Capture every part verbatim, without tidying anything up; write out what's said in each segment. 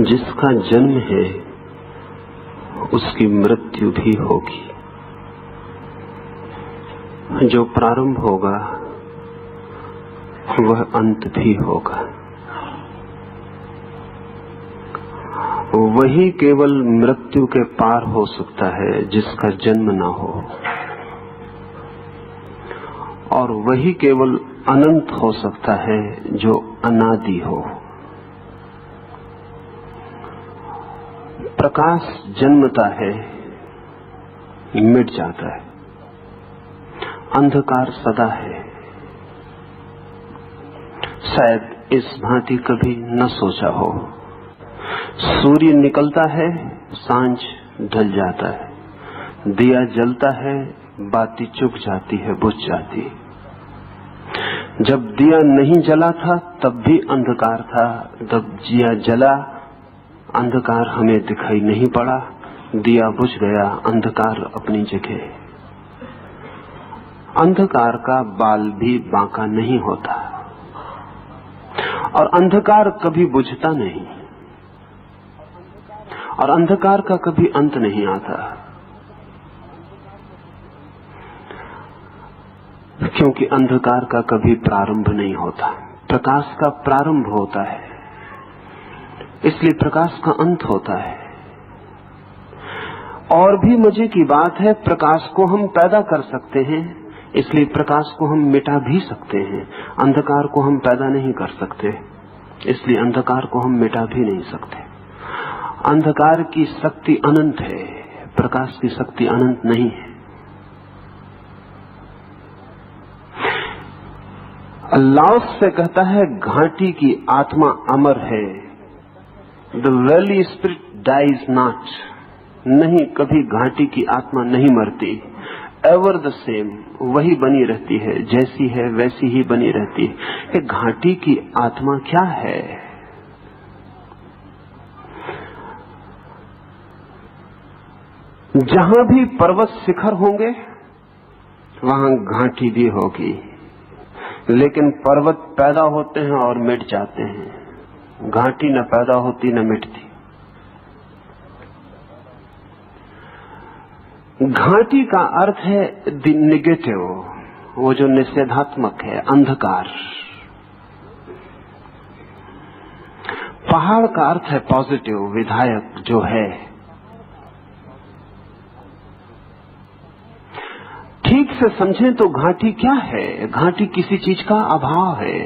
जिसका जन्म है उसकी मृत्यु भी होगी। जो प्रारंभ होगा वह अंत भी होगा। वही केवल मृत्यु के पार हो सकता है जिसका जन्म ना हो, और वही केवल अनंत हो सकता है जो अनादि हो। प्रकाश जन्मता है, मिट जाता है। अंधकार सदा है। शायद इस भांति कभी न सोचा हो। सूर्य निकलता है, सांझ ढल जाता है। दिया जलता है, बाती चुक जाती है, बुझ जाती है। जब दिया नहीं जला था तब भी अंधकार था। जब दिया जला, अंधकार हमें दिखाई नहीं पड़ा। दिया बुझ गया, अंधकार अपनी जगह। अंधकार का बाल भी बांका नहीं होता, और अंधकार कभी बुझता नहीं, और अंधकार का कभी अंत नहीं आता, क्योंकि अंधकार का कभी प्रारंभ नहीं होता। प्रकाश का प्रारंभ होता है, इसलिए प्रकाश का अंत होता है। और भी मजे की बात है, प्रकाश को हम पैदा कर सकते हैं, इसलिए प्रकाश को हम मिटा भी सकते हैं। अंधकार को हम पैदा नहीं कर सकते, इसलिए अंधकार को हम मिटा भी नहीं सकते। अंधकार की शक्ति अनंत है, प्रकाश की शक्ति अनंत नहीं है। लाओस से कहता है, घाटी की आत्मा अमर है। The valley spirit dies not. नहीं, कभी घाटी की आत्मा नहीं मरती। एवर द सेम, वही बनी रहती है, जैसी है वैसी ही बनी रहती है। घाटी की आत्मा क्या है? जहां भी पर्वत शिखर होंगे वहां घाटी भी होगी, लेकिन पर्वत पैदा होते हैं और मिट जाते हैं। घाटी न पैदा होती न मिटती। घाटी का अर्थ है द नेगेटिव, वो जो निषेधात्मक है, अंधकार। पहाड़ का अर्थ है पॉजिटिव, विधायक, जो है। ठीक से समझें तो घाटी क्या है? घाटी किसी चीज का अभाव है।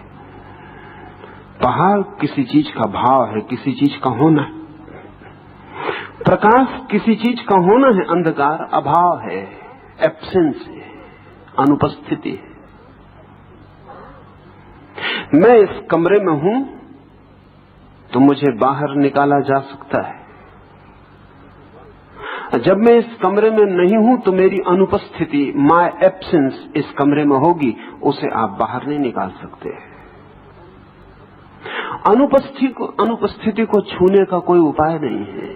पहाड़ किसी चीज का भाव है, किसी चीज का होना है। प्रकाश किसी चीज का होना है, अंधकार अभाव है, एब्सेंस है, अनुपस्थिति है। मैं इस कमरे में हूं तो मुझे बाहर निकाला जा सकता है। जब मैं इस कमरे में नहीं हूं तो मेरी अनुपस्थिति, माय एब्सेंस इस कमरे में होगी, उसे आप बाहर नहीं निकाल सकते। अनुपस्थिति को अनुपस्थिति को छूने का कोई उपाय नहीं है।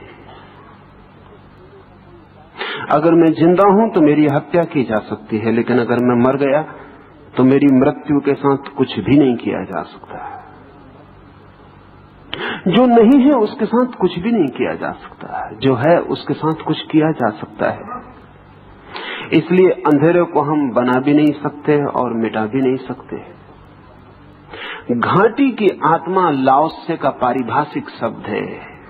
अगर मैं जिंदा हूं तो मेरी हत्या की जा सकती है, लेकिन अगर मैं मर गया तो मेरी मृत्यु के साथ कुछ भी नहीं किया जा सकता। जो नहीं है उसके साथ कुछ भी नहीं किया जा सकता, जो है उसके साथ कुछ किया जा सकता है। इसलिए अंधेरे को हम बना भी नहीं सकते और मिटा भी नहीं सकते। घाटी की आत्मा लाओसे का पारिभाषिक शब्द है।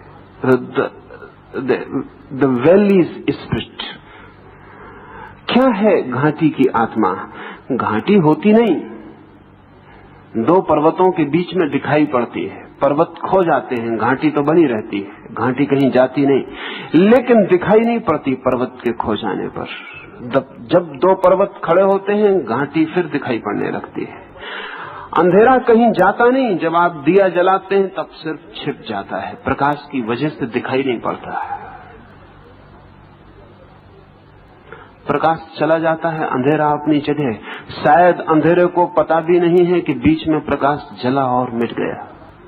The valley's spirit. क्या है घाटी की आत्मा? घाटी होती नहीं, दो पर्वतों के बीच में दिखाई पड़ती है। पर्वत खो जाते हैं, घाटी तो बनी रहती है, घाटी कहीं जाती नहीं, लेकिन दिखाई नहीं पड़ती पर्वत के खो जाने पर। जब दो पर्वत खड़े होते हैं, घाटी फिर दिखाई पड़ने लगती है। अंधेरा कहीं जाता नहीं, जब आप दिया जलाते हैं तब सिर्फ छिप जाता है, प्रकाश की वजह से दिखाई नहीं पड़ता है। प्रकाश चला जाता है, अंधेरा अपनी जगह। शायद अंधेरे को पता भी नहीं है कि बीच में प्रकाश जला और मिट गया।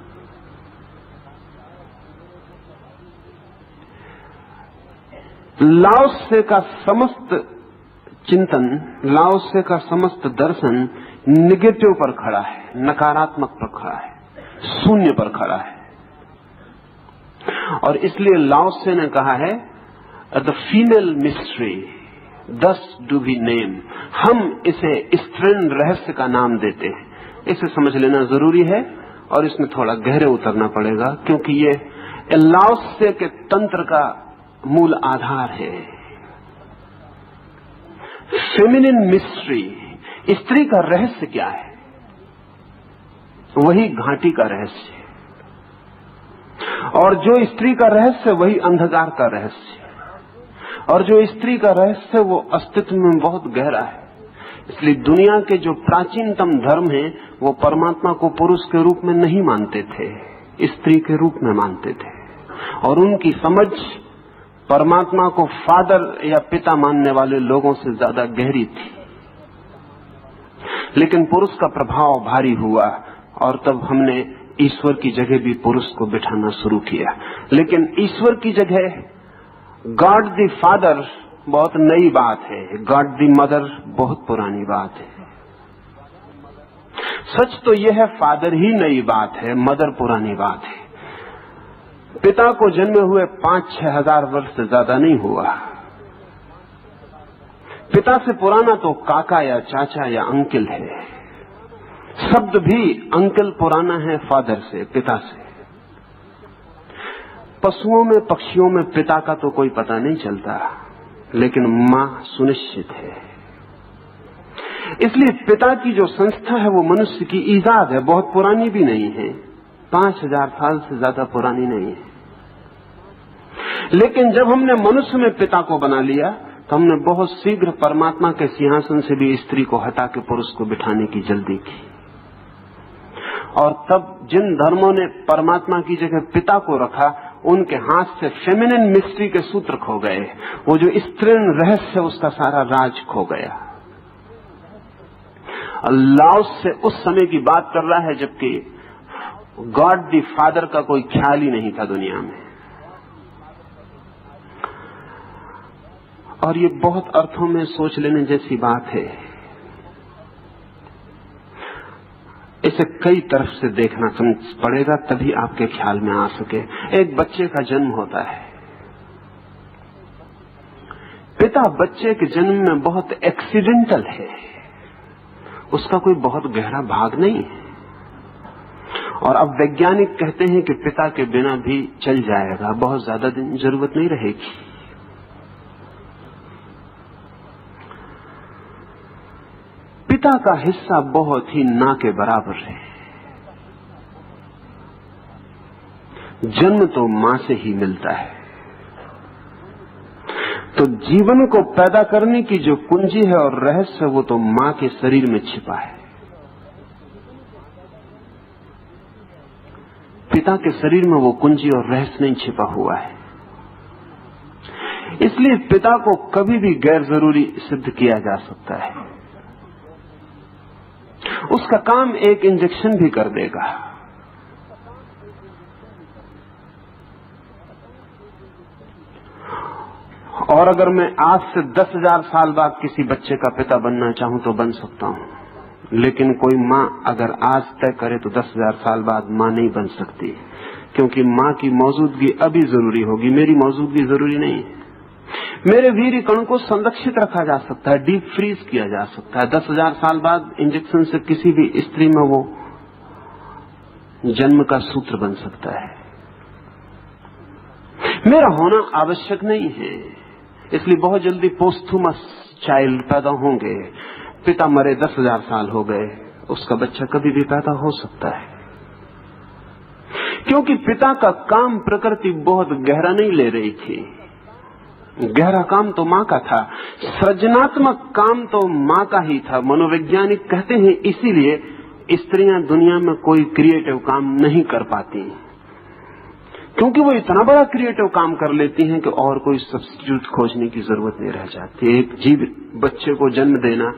लाओसे का समस्त चिंतन, लाओसे का समस्त दर्शन निगेटिव पर खड़ा है, नकारात्मक पर खड़ा है, शून्य पर खड़ा है। और इसलिए लाओ त्से ने कहा है the female mystery thus do we name, हम इसे स्त्रीण रहस्य का नाम देते हैं। इसे समझ लेना जरूरी है और इसमें थोड़ा गहरे उतरना पड़ेगा, क्योंकि ये लाओ त्से के तंत्र का मूल आधार है। फेमिनिन मिस्ट्री, स्त्री का रहस्य क्या है? वही घाटी का रहस्य है, और जो स्त्री का रहस्य वही अंधकार का रहस्य है, और जो स्त्री का रहस्य वो अस्तित्व में बहुत गहरा है। इसलिए दुनिया के जो प्राचीनतम धर्म हैं वो परमात्मा को पुरुष के रूप में नहीं मानते थे, स्त्री के रूप में मानते थे, और उनकी समझ परमात्मा को फादर या पिता मानने वाले लोगों से ज्यादा गहरी थी। लेकिन पुरुष का प्रभाव भारी हुआ और तब हमने ईश्वर की जगह भी पुरुष को बिठाना शुरू किया। लेकिन ईश्वर की जगह गॉड द फादर बहुत नई बात है, गॉड द मदर बहुत पुरानी बात है। सच तो यह है फादर ही नई बात है, मदर पुरानी बात है। पिता को जन्मे हुए पांच छह हजार वर्ष से ज्यादा नहीं हुआ। पिता से पुराना तो काका या चाचा या अंकल है। शब्द भी अंकल पुराना है फादर से, पिता से। पशुओं में पक्षियों में पिता का तो कोई पता नहीं चलता, लेकिन मां सुनिश्चित है। इसलिए पिता की जो संस्था है वो मनुष्य की ईजाद है, बहुत पुरानी भी नहीं है, पांच हजार साल से ज्यादा पुरानी नहीं है। लेकिन जब हमने मनुष्य में पिता को बना लिया तो हमने बहुत शीघ्र परमात्मा के सिंहासन से भी स्त्री को हटा के पुरुष को बिठाने की जल्दी की। और तब जिन धर्मों ने परमात्मा की जगह पिता को रखा, उनके हाथ से फेमिनिन मिस्ट्री के सूत्र खो गए। वो जो स्त्रीण रहस्य उसका सारा राज खो गया। लाओ त्से उस समय की बात कर रहा है जबकि गॉड द फादर का कोई ख्याल ही नहीं था दुनिया में। और ये बहुत अर्थों में सोच लेने जैसी बात है। इसे कई तरफ से देखना समझ पड़ेगा, तभी आपके ख्याल में आ सके। एक बच्चे का जन्म होता है, पिता बच्चे के जन्म में बहुत एक्सीडेंटल है, उसका कोई बहुत गहरा भाग नहीं है। और अब वैज्ञानिक कहते हैं कि पिता के बिना भी चल जाएगा, बहुत ज्यादा दिन जरूरत नहीं रहेगी। पिता का हिस्सा बहुत ही ना के बराबर है। जन्म तो मां से ही मिलता है, तो जीवन को पैदा करने की जो कुंजी है और रहस्य वो तो मां के शरीर में छिपा है। पिता के शरीर में वो कुंजी और रहस्य नहीं छिपा हुआ है। इसलिए पिता को कभी भी गैर जरूरी सिद्ध किया जा सकता है। उसका काम एक इंजेक्शन भी कर देगा। और अगर मैं आज से दस हजार साल बाद किसी बच्चे का पिता बनना चाहूं तो बन सकता हूं, लेकिन कोई मां अगर आज तय करे तो दस हजार साल बाद मां नहीं बन सकती, क्योंकि मां की मौजूदगी अभी जरूरी होगी, मेरी मौजूदगी जरूरी नहीं है। मेरे वीर्य कण को संरक्षित रखा जा सकता है, डीप फ्रीज किया जा सकता है। दस हजार साल बाद इंजेक्शन से किसी भी स्त्री में वो जन्म का सूत्र बन सकता है। मेरा होना आवश्यक नहीं है, इसलिए बहुत जल्दी पोस्थुमस चाइल्ड पैदा होंगे। पिता मरे दस हजार साल हो गए, उसका बच्चा कभी भी पैदा हो सकता है, क्योंकि पिता का काम प्रकृति बहुत गहरा नहीं ले रही थी। गहरा काम तो मां का था, सृजनात्मक काम तो मां का ही था। मनोवैज्ञानिक कहते हैं इसीलिए स्त्रियां दुनिया में कोई क्रिएटिव काम नहीं कर पाती, क्योंकि वो इतना बड़ा क्रिएटिव काम कर लेती हैं कि और कोई सब्स्टिट्यूट खोजने की जरूरत नहीं रह जाती। एक जीवित बच्चे को जन्म देना,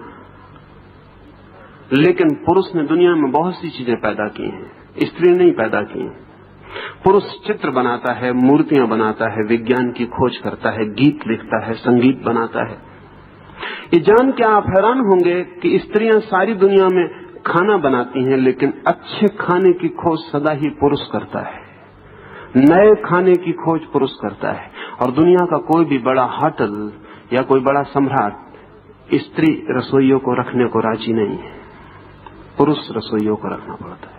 लेकिन पुरुष ने दुनिया में बहुत सी चीजें पैदा की हैं, स्त्री नहीं पैदा की। पुरुष चित्र बनाता है, मूर्तियां बनाता है, विज्ञान की खोज करता है, गीत लिखता है, संगीत बनाता है। ये जान के आप हैरान होंगे कि स्त्रियां सारी दुनिया में खाना बनाती हैं, लेकिन अच्छे खाने की खोज सदा ही पुरुष करता है। नए खाने की खोज पुरुष करता है, और दुनिया का कोई भी बड़ा होटल या कोई बड़ा सम्राट स्त्री रसोइयों को रखने को राजी नहीं है। पुरुष रसोइयों को रखना पड़ता है।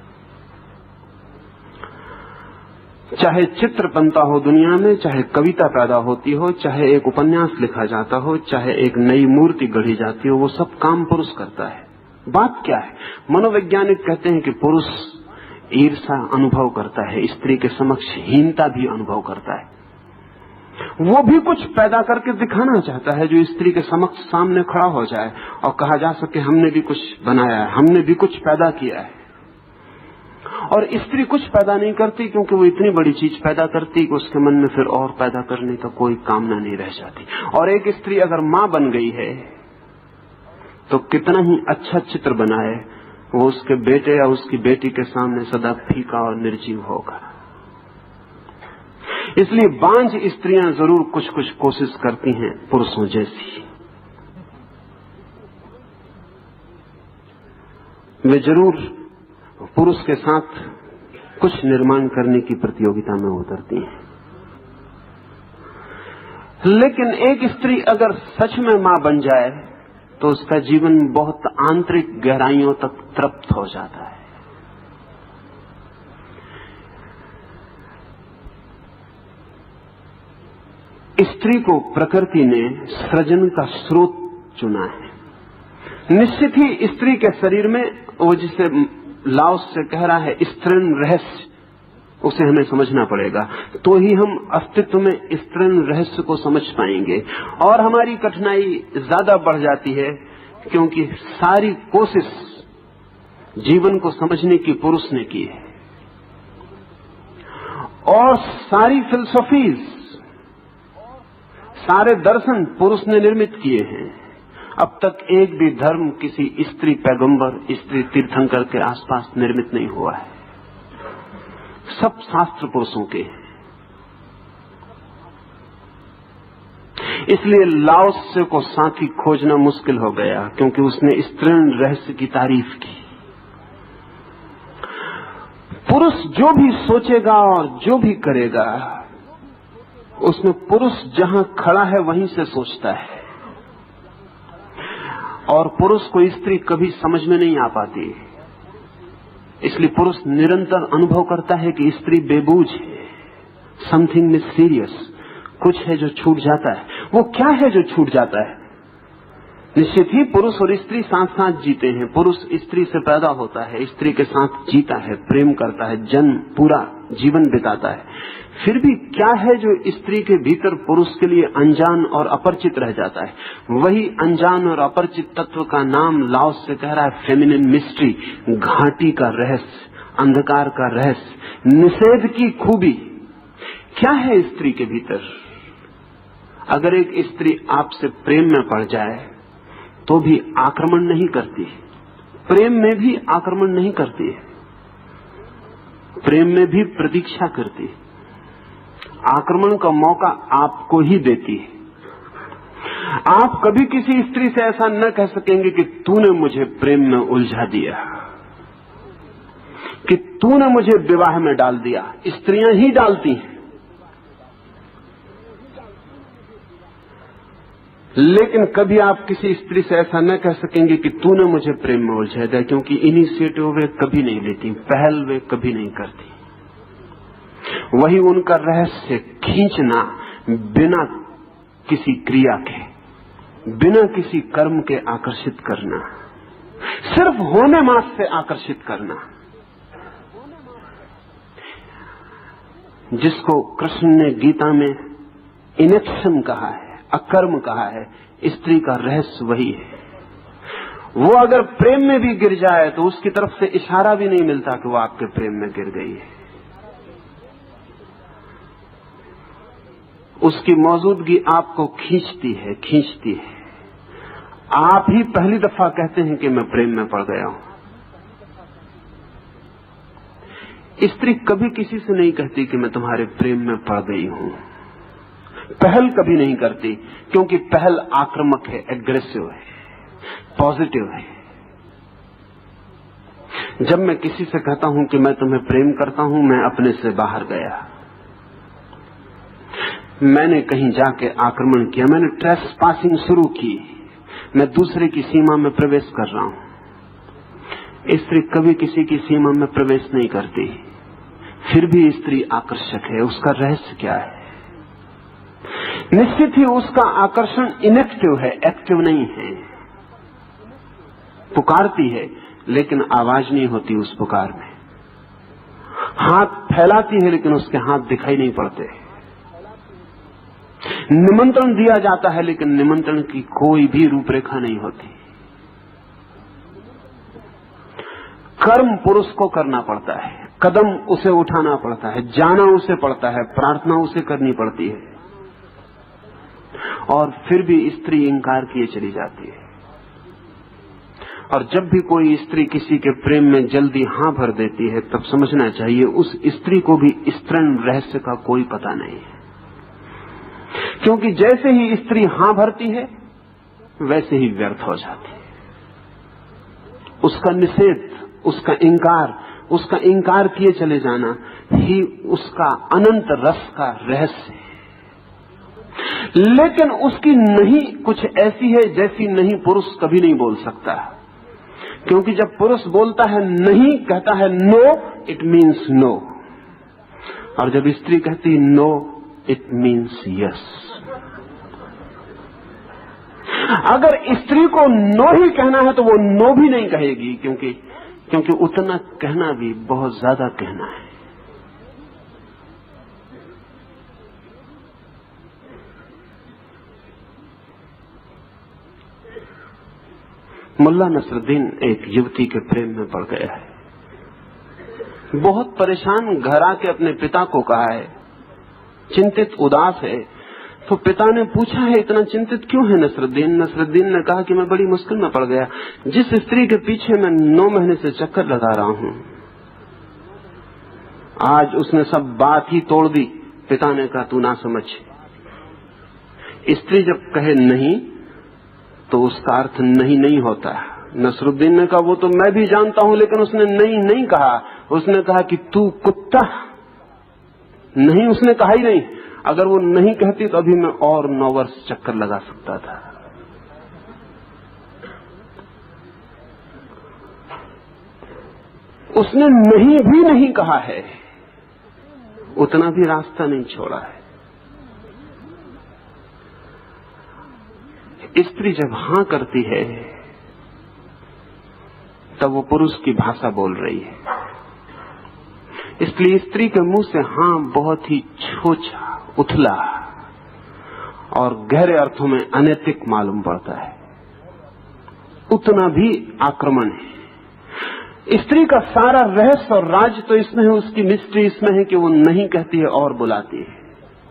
चाहे चित्र बनता हो दुनिया में, चाहे कविता पैदा होती हो, चाहे एक उपन्यास लिखा जाता हो, चाहे एक नई मूर्ति गढ़ी जाती हो, वो सब काम पुरुष करता है। बात क्या है? मनोवैज्ञानिक कहते हैं कि पुरुष ईर्ष्या अनुभव करता है, स्त्री के समक्ष हीनता भी अनुभव करता है। वो भी कुछ पैदा करके दिखाना चाहता है जो स्त्री के समक्ष सामने खड़ा हो जाए और कहा जा सके हमने भी कुछ बनाया है, हमने भी कुछ पैदा किया है। और स्त्री कुछ पैदा नहीं करती क्योंकि वो इतनी बड़ी चीज पैदा करती कि उसके मन में फिर और पैदा करने का कोई कामना नहीं रह जाती। और एक स्त्री अगर मां बन गई है तो कितना ही अच्छा चित्र बनाए, वो उसके बेटे या उसकी बेटी के सामने सदा फीका और निर्जीव होगा। इसलिए बांझ स्त्रियां जरूर कुछ कुछ कोशिश करती हैं पुरुषों जैसी। वे जरूर पुरुष के साथ कुछ निर्माण करने की प्रतियोगिता में उतरती हैं। लेकिन एक स्त्री अगर सच में मां बन जाए तो उसका जीवन बहुत आंतरिक गहराइयों तक तृप्त हो जाता है। स्त्री को प्रकृति ने सृजन का स्रोत चुना है। निश्चित ही स्त्री के शरीर में वो जिसे लाओस से कह रहा है स्त्रीण रहस्य, उसे हमें समझना पड़ेगा, तो ही हम अस्तित्व में स्त्रीण रहस्य को समझ पाएंगे। और हमारी कठिनाई ज्यादा बढ़ जाती है क्योंकि सारी कोशिश जीवन को समझने की पुरुष ने की है, और सारी फिलॉसफीज, सारे दर्शन पुरुष ने निर्मित किए हैं। अब तक एक भी धर्म किसी स्त्री पैगंबर, स्त्री तीर्थंकर के आसपास निर्मित नहीं हुआ है। सब शास्त्र पुरुषों के हैं। इसलिए लाओत्से को साथी खोजना मुश्किल हो गया क्योंकि उसने स्त्रीण रहस्य की तारीफ की। पुरुष जो भी सोचेगा और जो भी करेगा उसमें पुरुष जहां खड़ा है वहीं से सोचता है, और पुरुष को स्त्री कभी समझ में नहीं आ पाती। इसलिए पुरुष निरंतर अनुभव करता है कि स्त्री बेबूझ है, समथिंग मिस्टीरियस, कुछ है जो छूट जाता है। वो क्या है जो छूट जाता है? निश्चित ही पुरुष और स्त्री साथ साथ जीते हैं। पुरुष स्त्री से पैदा होता है, स्त्री के साथ जीता है, प्रेम करता है, जन्म पूरा जीवन बिताता है। फिर भी क्या है जो स्त्री के भीतर पुरुष के लिए अनजान और अपरिचित रह जाता है? वही अनजान और अपरिचित तत्व का नाम लाओस से कह रहा है फेमिनिन मिस्ट्री, घाटी का रहस्य, अंधकार का रहस्य, निषेध की खूबी। क्या है स्त्री के भीतर? अगर एक स्त्री आपसे प्रेम में पड़ जाए तो भी आक्रमण नहीं करती, प्रेम में भी आक्रमण नहीं करती, प्रेम में भी प्रतीक्षा करती, आक्रमण का मौका आपको ही देती है। आप कभी किसी स्त्री से ऐसा न कह सकेंगे कि तूने मुझे प्रेम में उलझा दिया, कि तूने मुझे विवाह में डाल दिया। स्त्रियां ही डालती हैं, लेकिन कभी आप किसी स्त्री से ऐसा न कह सकेंगे कि तूने मुझे प्रेम में उलझा दिया, क्योंकि इनिशिएटिव वे कभी नहीं लेती, पहल वे कभी नहीं करती। वही उनका रहस्य खींचना, बिना किसी क्रिया के, बिना किसी कर्म के आकर्षित करना, सिर्फ होने मात्र से आकर्षित करना, जिसको कृष्ण ने गीता में इनेक्शन कहा है, अकर्म कहा है। स्त्री का रहस्य वही है। वो अगर प्रेम में भी गिर जाए तो उसकी तरफ से इशारा भी नहीं मिलता कि वो आपके प्रेम में गिर गई है। उसकी मौजूदगी आपको खींचती है, खींचती है। आप ही पहली दफा कहते हैं कि मैं प्रेम में पड़ गया हूं। स्त्री कभी किसी से नहीं कहती कि मैं तुम्हारे प्रेम में पड़ गई हूं। पहल कभी नहीं करती, क्योंकि पहल आक्रामक है, एग्रेसिव है, पॉजिटिव है। जब मैं किसी से कहता हूं कि मैं तुम्हें प्रेम करता हूं, मैं अपने से बाहर गया, मैंने कहीं जाके आक्रमण किया, मैंने ट्रेस पासिंग शुरू की, मैं दूसरे की सीमा में प्रवेश कर रहा हूं। स्त्री कभी किसी की सीमा में प्रवेश नहीं करती, फिर भी स्त्री आकर्षक है। उसका रहस्य क्या है? निश्चित ही उसका आकर्षण इनएक्टिव है, एक्टिव नहीं है। पुकारती है लेकिन आवाज नहीं होती उस पुकार में। हाथ फैलाती है लेकिन उसके हाथ दिखाई नहीं पड़ते। निमंत्रण दिया जाता है लेकिन निमंत्रण की कोई भी रूपरेखा नहीं होती। कर्म पुरुष को करना पड़ता है, कदम उसे उठाना पड़ता है, जाना उसे पड़ता है, प्रार्थना उसे करनी पड़ती है, और फिर भी स्त्री इंकार किए चली जाती है। और जब भी कोई स्त्री किसी के प्रेम में जल्दी हां भर देती है, तब समझना चाहिए उस स्त्री को भी स्तरण रहस्य का कोई पता नहीं है। क्योंकि जैसे ही स्त्री हां भरती है वैसे ही व्यर्थ हो जाती है। उसका निषेध, उसका इंकार, उसका इंकार किए चले जाना ही उसका अनंत रस का रहस्य है। लेकिन उसकी नहीं कुछ ऐसी है जैसी नहीं पुरुष कभी नहीं बोल सकता। क्योंकि जब पुरुष बोलता है नहीं, कहता है नो, इट मीन्स नो, और जब स्त्री कहती नो, इट मीन्स यस। अगर स्त्री को नो ही कहना है तो वो नो भी नहीं कहेगी, क्योंकि क्योंकि उतना कहना भी बहुत ज्यादा कहना है। मुल्ला नसरुद्दीन एक युवती के प्रेम में पड़ गया है। बहुत परेशान घर आके अपने पिता को कहा है, चिंतित उदास है। तो पिता ने पूछा है इतना चिंतित क्यों है नसरुद्दीन? नसरुद्दीन ने कहा कि मैं बड़ी मुश्किल में पड़ गया। जिस स्त्री के पीछे मैं नौ महीने से चक्कर लगा रहा हूं, आज उसने सब बात ही तोड़ दी। पिता ने कहा तू ना समझ, स्त्री जब कहे नहीं तो उसका अर्थ नहीं नहीं होता। नसरुद्दीन ने कहा वो तो मैं भी जानता हूं, लेकिन उसने नहीं नहीं कहा। उसने कहा कि तू कुत्ता, नहीं उसने कहा ही नहीं। अगर वो नहीं कहती तो अभी मैं और नौ वर्ष चक्कर लगा सकता था। उसने नहीं भी नहीं कहा है, उतना भी रास्ता नहीं छोड़ा है। स्त्री जब हां करती है तब वो पुरुष की भाषा बोल रही है। इसलिए स्त्री के मुंह से हां बहुत ही छोटा, उथला और गहरे अर्थों में अनैतिक मालूम पड़ता है, उतना भी आक्रमण है। स्त्री का सारा रहस्य और राज तो इसमें है, उसकी मिस्ट्री इसमें है कि वो नहीं कहती है और बुलाती है,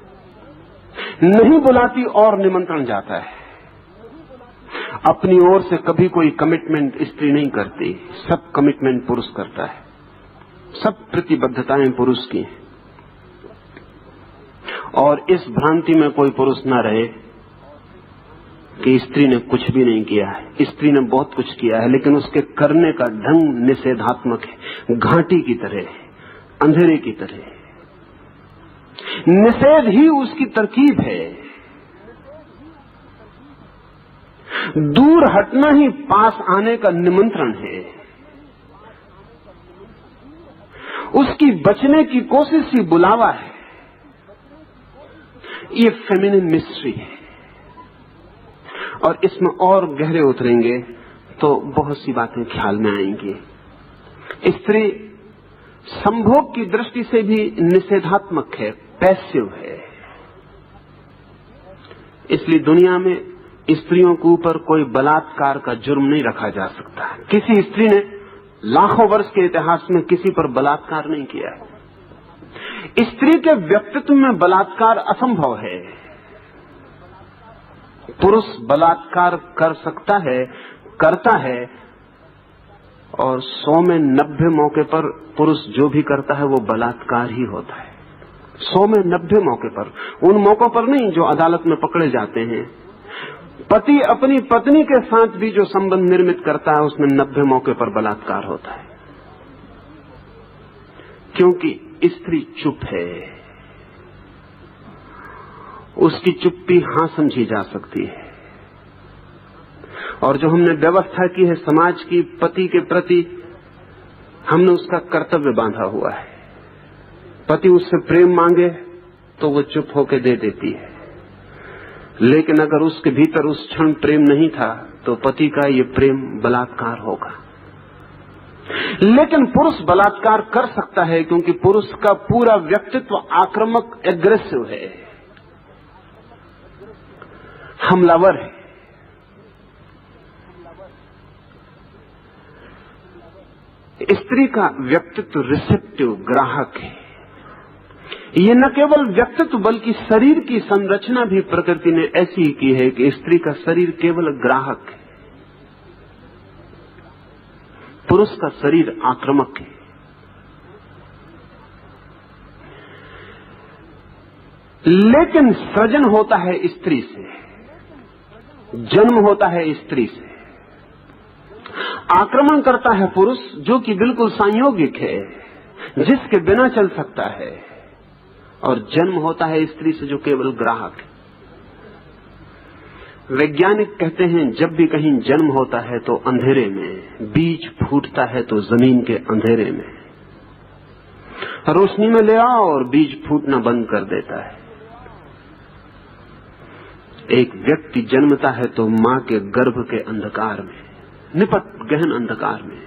नहीं बुलाती और निमंत्रण जाता है। अपनी ओर से कभी कोई कमिटमेंट स्त्री नहीं करती, सब कमिटमेंट पुरुष करता है, सब प्रतिबद्धताएं पुरुष की। और इस भ्रांति में कोई पुरुष न रहे कि स्त्री ने कुछ भी नहीं किया है। स्त्री ने बहुत कुछ किया है, लेकिन उसके करने का ढंग निषेधात्मक है, घाटी की तरह, अंधेरे की तरह। निषेध ही उसकी तरकीब है। दूर हटना ही पास आने का निमंत्रण है। उसकी बचने की कोशिश ही बुलावा है। ये फेमिनिन मिस्ट्री है, और इसमें और गहरे उतरेंगे तो बहुत सी बातें ख्याल में आएंगी। स्त्री संभोग की दृष्टि से भी निषेधात्मक है, पैसिव है। इसलिए दुनिया में स्त्रियों के ऊपर कोई बलात्कार का जुर्म नहीं रखा जा सकता। किसी स्त्री ने लाखों वर्ष के इतिहास में किसी पर बलात्कार नहीं किया है। स्त्री के व्यक्तित्व में बलात्कार असंभव है। पुरुष बलात्कार कर सकता है, करता है, और सौ में नब्बे मौके पर पुरुष जो भी करता है वो बलात्कार ही होता है। सौ में नब्बे मौके पर, उन मौकों पर नहीं जो अदालत में पकड़े जाते हैं। पति अपनी पत्नी के साथ भी जो संबंध निर्मित करता है उसमें नब्बे मौके पर बलात्कार होता है, क्योंकि स्त्री चुप है। उसकी चुप्पी हां समझी जा सकती है। और जो हमने व्यवस्था की है समाज की पति के प्रति, हमने उसका कर्तव्य बांधा हुआ है। पति उससे प्रेम मांगे तो वो चुप होकर दे देती है, लेकिन अगर उसके भीतर उस क्षण प्रेम नहीं था तो पति का ये प्रेम बलात्कार होगा। लेकिन पुरुष बलात्कार कर सकता है क्योंकि पुरुष का पूरा व्यक्तित्व आक्रामक, एग्रेसिव है, हमलावर है। स्त्री का व्यक्तित्व रिसेप्टिव, ग्राहक है। ये न केवल व्यक्तित्व बल्कि शरीर की संरचना भी प्रकृति ने ऐसी ही की है कि स्त्री का शरीर केवल ग्राहक है, पुरुष का शरीर आक्रामक है। लेकिन सृजन होता है स्त्री से, जन्म होता है स्त्री से। आक्रमण करता है पुरुष, जो कि बिल्कुल संयोगिक है, जिसके बिना चल सकता है, और जन्म होता है स्त्री से, जो केवल ग्राहक है। वैज्ञानिक कहते हैं जब भी कहीं जन्म होता है तो अंधेरे में, बीज फूटता है तो जमीन के अंधेरे में। रोशनी में ले आओ और बीज फूटना बंद कर देता है। एक व्यक्ति जन्मता है तो मां के गर्भ के अंधकार में, निपट गहन अंधकार में।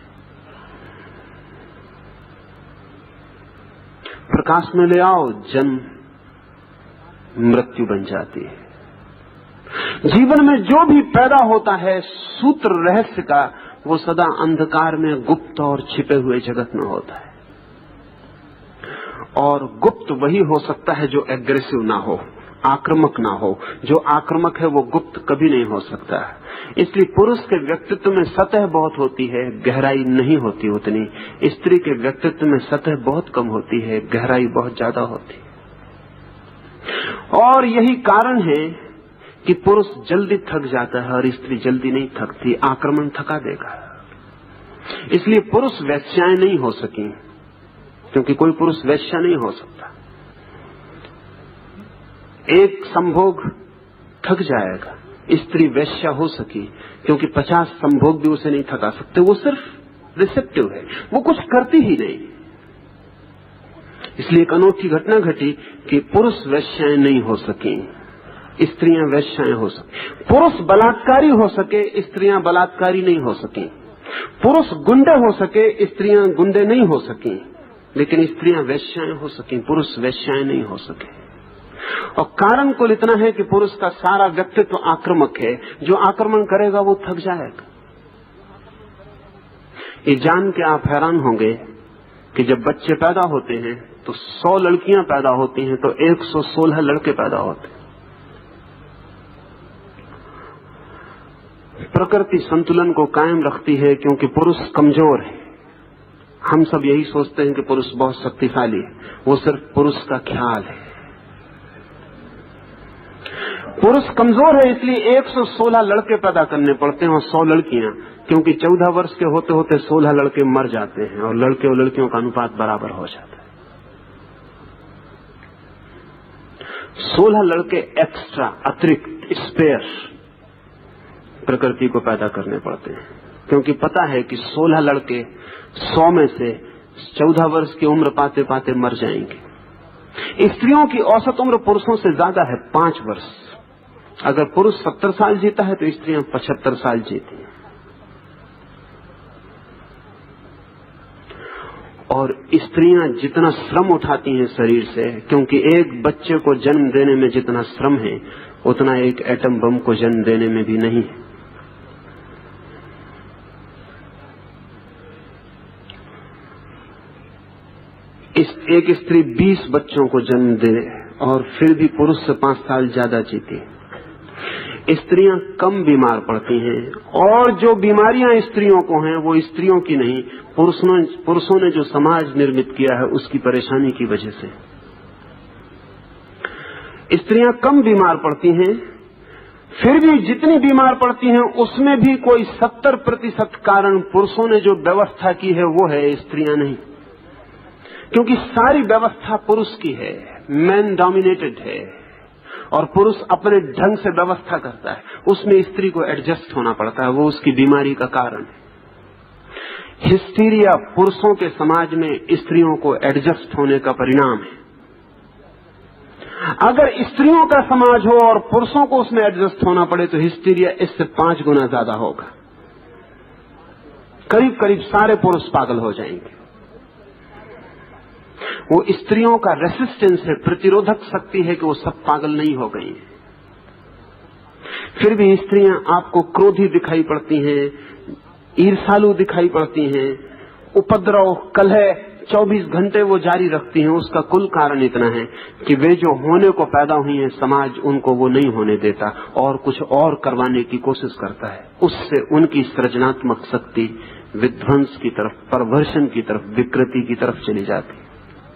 प्रकाश में ले आओ, जन्म मृत्यु बन जाती है। जीवन में जो भी पैदा होता है सूत्र रहस्य का, वो सदा अंधकार में, गुप्त और छिपे हुए जगत में होता है। और गुप्त वही हो सकता है जो एग्रेसिव ना हो, आक्रामक ना हो। जो आक्रामक है वो गुप्त कभी नहीं हो सकता। इसलिए पुरुष के व्यक्तित्व में सतह बहुत होती है, गहराई नहीं होती उतनी। स्त्री के व्यक्तित्व में सतह बहुत कम होती है, गहराई बहुत ज्यादा होती है। और यही कारण है कि पुरुष जल्दी थक जाता है और स्त्री जल्दी नहीं थकती। आक्रमण थका देगा। इसलिए पुरुष वैश्याएं नहीं हो सकी, क्योंकि कोई पुरुष वैश्या नहीं हो सकता। एक संभोग थक जाएगा, स्त्री वैश्या हो सकी, क्योंकि पचास संभोग भी उसे नहीं थका सकते। वो सिर्फ रिसेप्टिव है, वो कुछ करती ही नहीं। इसलिए एक अनोखी घटना घटी कि पुरुष वैश्याएं नहीं हो सकी, स्त्रियां वैश्याएं हो सकी। पुरुष बलात्कारी हो सके, स्त्रियां बलात्कारी नहीं हो सकी। पुरुष गुंडे हो सके, स्त्रियां गुंडे नहीं हो सकी। लेकिन स्त्रियां वैश्याएं हो सकी, पुरुष वैश्याएं नहीं हो सके। और कारण कुल इतना है कि पुरुष का सारा व्यक्तित्व आक्रामक है। जो आक्रमण करेगा वो थक जाएगा। ये जान के आप हैरान होंगे कि जब बच्चे पैदा होते हैं तो सौ लड़कियां पैदा होती हैं तो एक सौ सोलह लड़के पैदा होते हैं। प्रकृति संतुलन को कायम रखती है क्योंकि पुरुष कमजोर है। हम सब यही सोचते हैं कि पुरुष बहुत शक्तिशाली है, वो सिर्फ पुरुष का ख्याल है। पुरुष कमजोर है, इसलिए एक सौ सोलह लड़के पैदा करने पड़ते हैं और सौ लड़कियां, क्योंकि चौदह वर्ष के होते होते सोलह लड़के मर जाते हैं और लड़के और लड़कियों का अनुपात बराबर हो जाता है। सोलह लड़के एक्स्ट्रा, अतिरिक्त, स्पेयर प्रकृति को पैदा करने पड़ते हैं, क्योंकि पता है कि सोलह लड़के सौ में से चौदह वर्ष की उम्र पाते पाते मर जाएंगे। स्त्रियों की औसत उम्र पुरुषों से ज्यादा है, पांच वर्ष। अगर पुरुष सत्तर साल जीता है तो स्त्रियां पचहत्तर साल जीती हैं। और स्त्रियां जितना श्रम उठाती हैं शरीर से, क्योंकि एक बच्चे को जन्म देने में जितना श्रम है उतना एक एटम बम को जन्म देने में भी नहीं है। इस एक स्त्री बीस बच्चों को जन्म दे और फिर भी पुरुष से पांच साल ज्यादा जीती। स्त्रियां कम बीमार पड़ती हैं, और जो बीमारियां स्त्रियों को हैं वो स्त्रियों की नहीं, पुरुषों पुरुषों ने जो समाज निर्मित किया है उसकी परेशानी की वजह से स्त्रियां कम बीमार पड़ती हैं। फिर भी जितनी बीमार पड़ती हैं उसमें भी कोई सत्तर प्रतिशत कारण पुरुषों ने जो व्यवस्था की है वो है, स्त्रियां नहीं। क्योंकि सारी व्यवस्था पुरुष की है, मैन डोमिनेटेड है। और पुरुष अपने ढंग से व्यवस्था करता है, उसमें स्त्री को एडजस्ट होना पड़ता है। वो उसकी बीमारी का कारण है। हिस्टीरिया पुरुषों के समाज में स्त्रियों को एडजस्ट होने का परिणाम है। अगर स्त्रियों का समाज हो और पुरुषों को उसमें एडजस्ट होना पड़े तो हिस्टीरिया इससे पांच गुना ज्यादा होगा। करीब करीब सारे पुरुष पागल हो जाएंगे। वो स्त्रियों का रेसिस्टेंस है, प्रतिरोधक शक्ति है कि वो सब पागल नहीं हो गई हैं। फिर भी स्त्रियां आपको क्रोधी दिखाई पड़ती हैं, ईर्ष्यालु दिखाई पड़ती हैं, उपद्रव कलह चौबीस घंटे वो जारी रखती हैं। उसका कुल कारण इतना है कि वे जो होने को पैदा हुई हैं, समाज उनको वो नहीं होने देता और कुछ और करवाने की कोशिश करता है। उससे उनकी सृजनात्मक शक्ति विध्वंस की तरफ, परवर्षण की तरफ, विकृति की तरफ चली जाती है।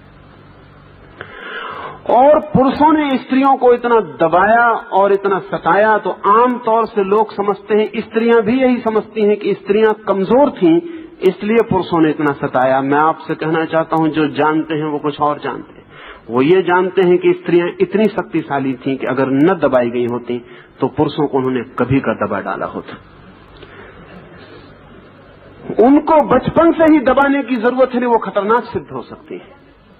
और पुरुषों ने स्त्रियों को इतना दबाया और इतना सताया तो आमतौर से लोग समझते हैं, स्त्रियां भी यही समझती हैं कि स्त्रियां कमजोर थीं, इसलिए पुरुषों ने इतना सताया। मैं आपसे कहना चाहता हूं, जो जानते हैं वो कुछ और जानते हैं। वो ये जानते हैं कि स्त्रियां इतनी शक्तिशाली थीं कि अगर न दबाई गई होती तो पुरुषों को उन्होंने कभी का दबा डाला होता। उनको बचपन से ही दबाने की जरूरत है, वो खतरनाक सिद्ध हो सकती है।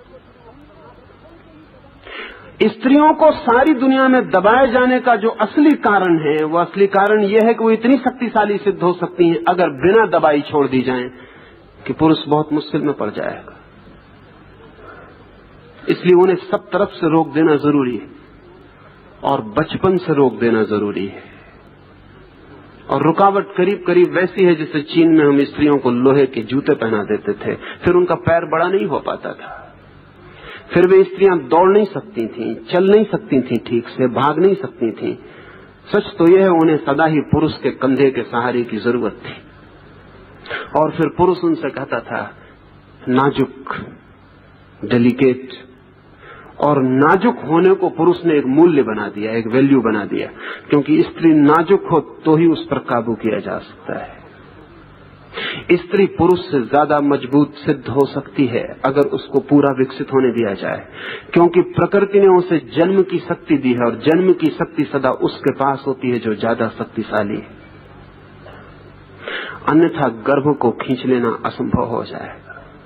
स्त्रियों को सारी दुनिया में दबाए जाने का जो असली कारण है, वो असली कारण यह है कि वो इतनी शक्तिशाली सिद्ध हो सकती हैं अगर बिना दबाई छोड़ दी जाएं कि पुरुष बहुत मुश्किल में पड़ जाएगा। इसलिए उन्हें सब तरफ से रोक देना जरूरी है और बचपन से रोक देना जरूरी है। और रुकावट करीब करीब वैसी है जैसे चीन में हम स्त्रियों को लोहे के जूते पहना देते थे, फिर उनका पैर बड़ा नहीं हो पाता था। फिर वे स्त्रियां दौड़ नहीं सकती थीं, चल नहीं सकती थीं, ठीक से भाग नहीं सकती थीं। सच तो यह है, उन्हें सदा ही पुरुष के कंधे के सहारे की जरूरत थी। और फिर पुरुष उनसे कहता था नाजुक, डेलिकेट, और नाजुक होने को पुरुष ने एक मूल्य बना दिया, एक वैल्यू बना दिया, क्योंकि स्त्री नाजुक हो तो ही उस पर काबू किया जा सकता है। स्त्री पुरुष से ज्यादा मजबूत सिद्ध हो सकती है अगर उसको पूरा विकसित होने दिया जाए, क्योंकि प्रकृति ने उसे जन्म की शक्ति दी है और जन्म की शक्ति सदा उसके पास होती है जो ज्यादा शक्तिशाली है। अन्यथा गर्भ को खींच लेना असंभव हो जाएगा।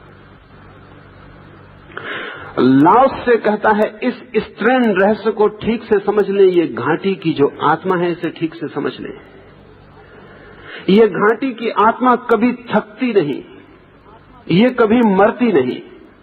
लाओस से कहता है, इस स्त्रीण रहस्य को ठीक से समझ लें, ये घाटी की जो आत्मा है इसे ठीक से समझ लें। ये घाटी की आत्मा कभी थकती नहीं, ये कभी मरती नहीं।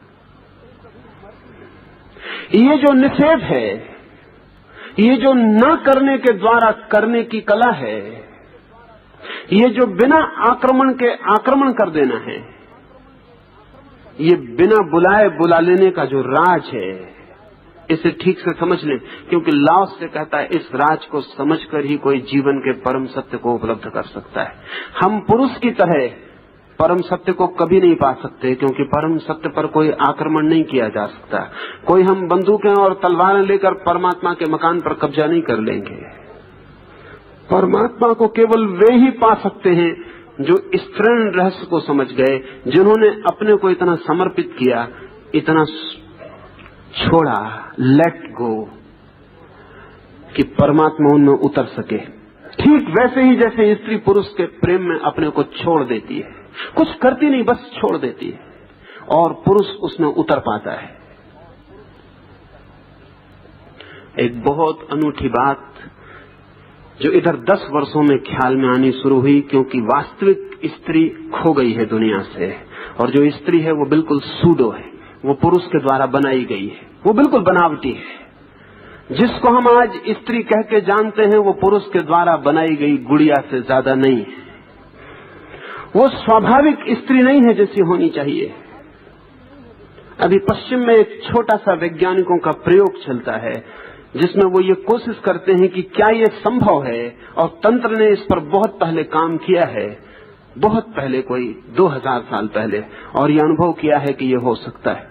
ये जो निषेध है, ये जो न करने के द्वारा करने की कला है, ये जो बिना आक्रमण के आक्रमण कर देना है, ये बिना बुलाए बुला लेने का जो राज है, इसे ठीक से समझ लें, क्योंकि लाओस से कहता है इस राज को समझकर ही कोई जीवन के परम सत्य को उपलब्ध कर सकता है। हम पुरुष की तरह परम सत्य को कभी नहीं पा सकते, क्योंकि परम सत्य पर कोई आक्रमण नहीं किया जा सकता। कोई हम बंदूकें और तलवारें लेकर परमात्मा के मकान पर कब्जा नहीं कर लेंगे। परमात्मा को केवल वे ही पा सकते हैं जो स्त्रीण रहस्य को समझ गए, जिन्होंने अपने को इतना समर्पित किया, इतना छोड़ा, लेट गो, कि परमात्मा उनमें उतर सके। ठीक वैसे ही जैसे स्त्री पुरुष के प्रेम में अपने को छोड़ देती है, कुछ करती नहीं, बस छोड़ देती है, और पुरुष उसमें उतर पाता है। एक बहुत अनूठी बात जो इधर दस वर्षों में ख्याल में आनी शुरू हुई, क्योंकि वास्तविक स्त्री खो गई है दुनिया से, और जो स्त्री है वो बिल्कुल सूडो है, वो पुरुष के द्वारा बनाई गई है, वो बिल्कुल बनावटी है। जिसको हम आज स्त्री कह के जानते हैं वो पुरुष के द्वारा बनाई गई गुड़िया से ज्यादा नहीं है। वो स्वाभाविक स्त्री नहीं है जैसी होनी चाहिए। अभी पश्चिम में एक छोटा सा वैज्ञानिकों का प्रयोग चलता है जिसमें वो ये कोशिश करते हैं कि क्या ये संभव है, और तंत्र ने इस पर बहुत पहले काम किया है, बहुत पहले, कोई दो हजार साल पहले, और ये अनुभव किया है कि ये हो सकता है।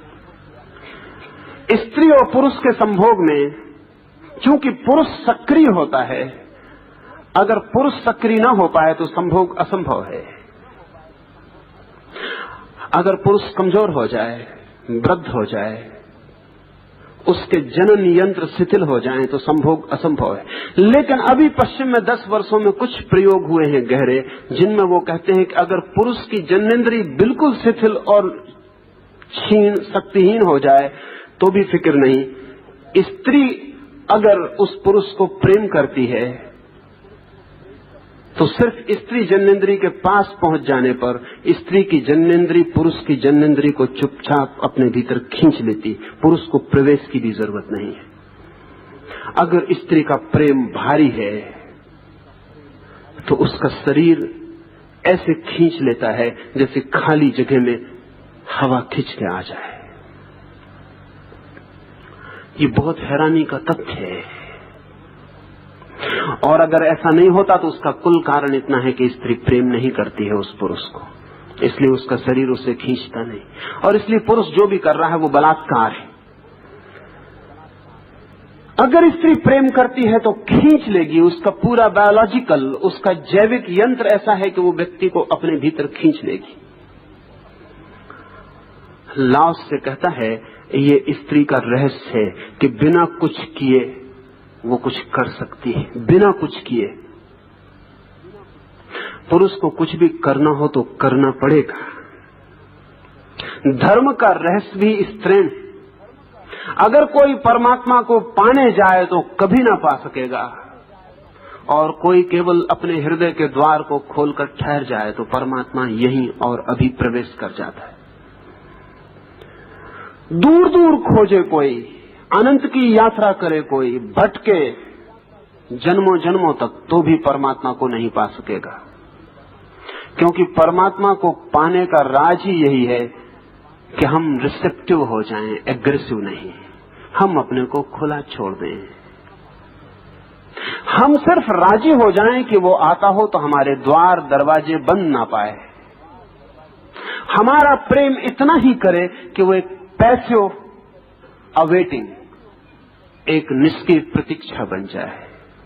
स्त्री और पुरुष के संभोग में चूंकि पुरुष सक्रिय होता है, अगर पुरुष सक्रिय ना हो पाए तो संभोग असंभव है। अगर पुरुष कमजोर हो जाए, वृद्ध हो जाए, उसके जनन यंत्र शिथिल हो जाएं तो संभोग असंभव है। लेकिन अभी पश्चिम में दस वर्षों में कुछ प्रयोग हुए हैं गहरे, जिनमें वो कहते हैं कि अगर पुरुष की जननेंद्रिय बिल्कुल शिथिल और क्षीण शक्तिहीन हो जाए तो भी फिक्र नहीं। स्त्री अगर उस पुरुष को प्रेम करती है तो सिर्फ स्त्री जननेंद्रिय के पास पहुंच जाने पर स्त्री की जननेंद्रिय पुरुष की जननेंद्रिय को चुपचाप अपने भीतर खींच लेती, पुरुष को प्रवेश की भी जरूरत नहीं है। अगर स्त्री का प्रेम भारी है तो उसका शरीर ऐसे खींच लेता है जैसे खाली जगह में हवा खींच के आ जाए। ये बहुत हैरानी का तथ्य है। और अगर ऐसा नहीं होता तो उसका कुल कारण इतना है कि स्त्री प्रेम नहीं करती है उस पुरुष को, इसलिए उसका शरीर उसे खींचता नहीं, और इसलिए पुरुष जो भी कर रहा है वो बलात्कार है। अगर स्त्री प्रेम करती है तो खींच लेगी, उसका पूरा बायोलॉजिकल, उसका जैविक यंत्र ऐसा है कि वो व्यक्ति को अपने भीतर खींच लेगी। लाओस से कहता है ये स्त्री का रहस्य है कि बिना कुछ किए वो कुछ कर सकती है, बिना कुछ किए। पुरुष को कुछ भी करना हो तो करना पड़ेगा। धर्म का रहस्य भी स्त्रीण। अगर कोई परमात्मा को पाने जाए तो कभी ना पा सकेगा, और कोई केवल अपने हृदय के द्वार को खोलकर ठहर जाए तो परमात्मा यहीं और अभी प्रवेश कर जाता है। दूर दूर खोजे कोई, अनंत की यात्रा करे कोई, भटके जन्मों जन्मों तक, तो भी परमात्मा को नहीं पा सकेगा। क्योंकि परमात्मा को पाने का राज ही यही है कि हम रिसेप्टिव हो जाएं, एग्रेसिव नहीं। हम अपने को खुला छोड़ दें, हम सिर्फ राजी हो जाएं कि वो आता हो तो हमारे द्वार दरवाजे बंद ना पाए। हमारा प्रेम इतना ही करे कि वो एक पैसिव अवेटिंग, एक निष्क्रिय प्रतीक्षा बन जाए।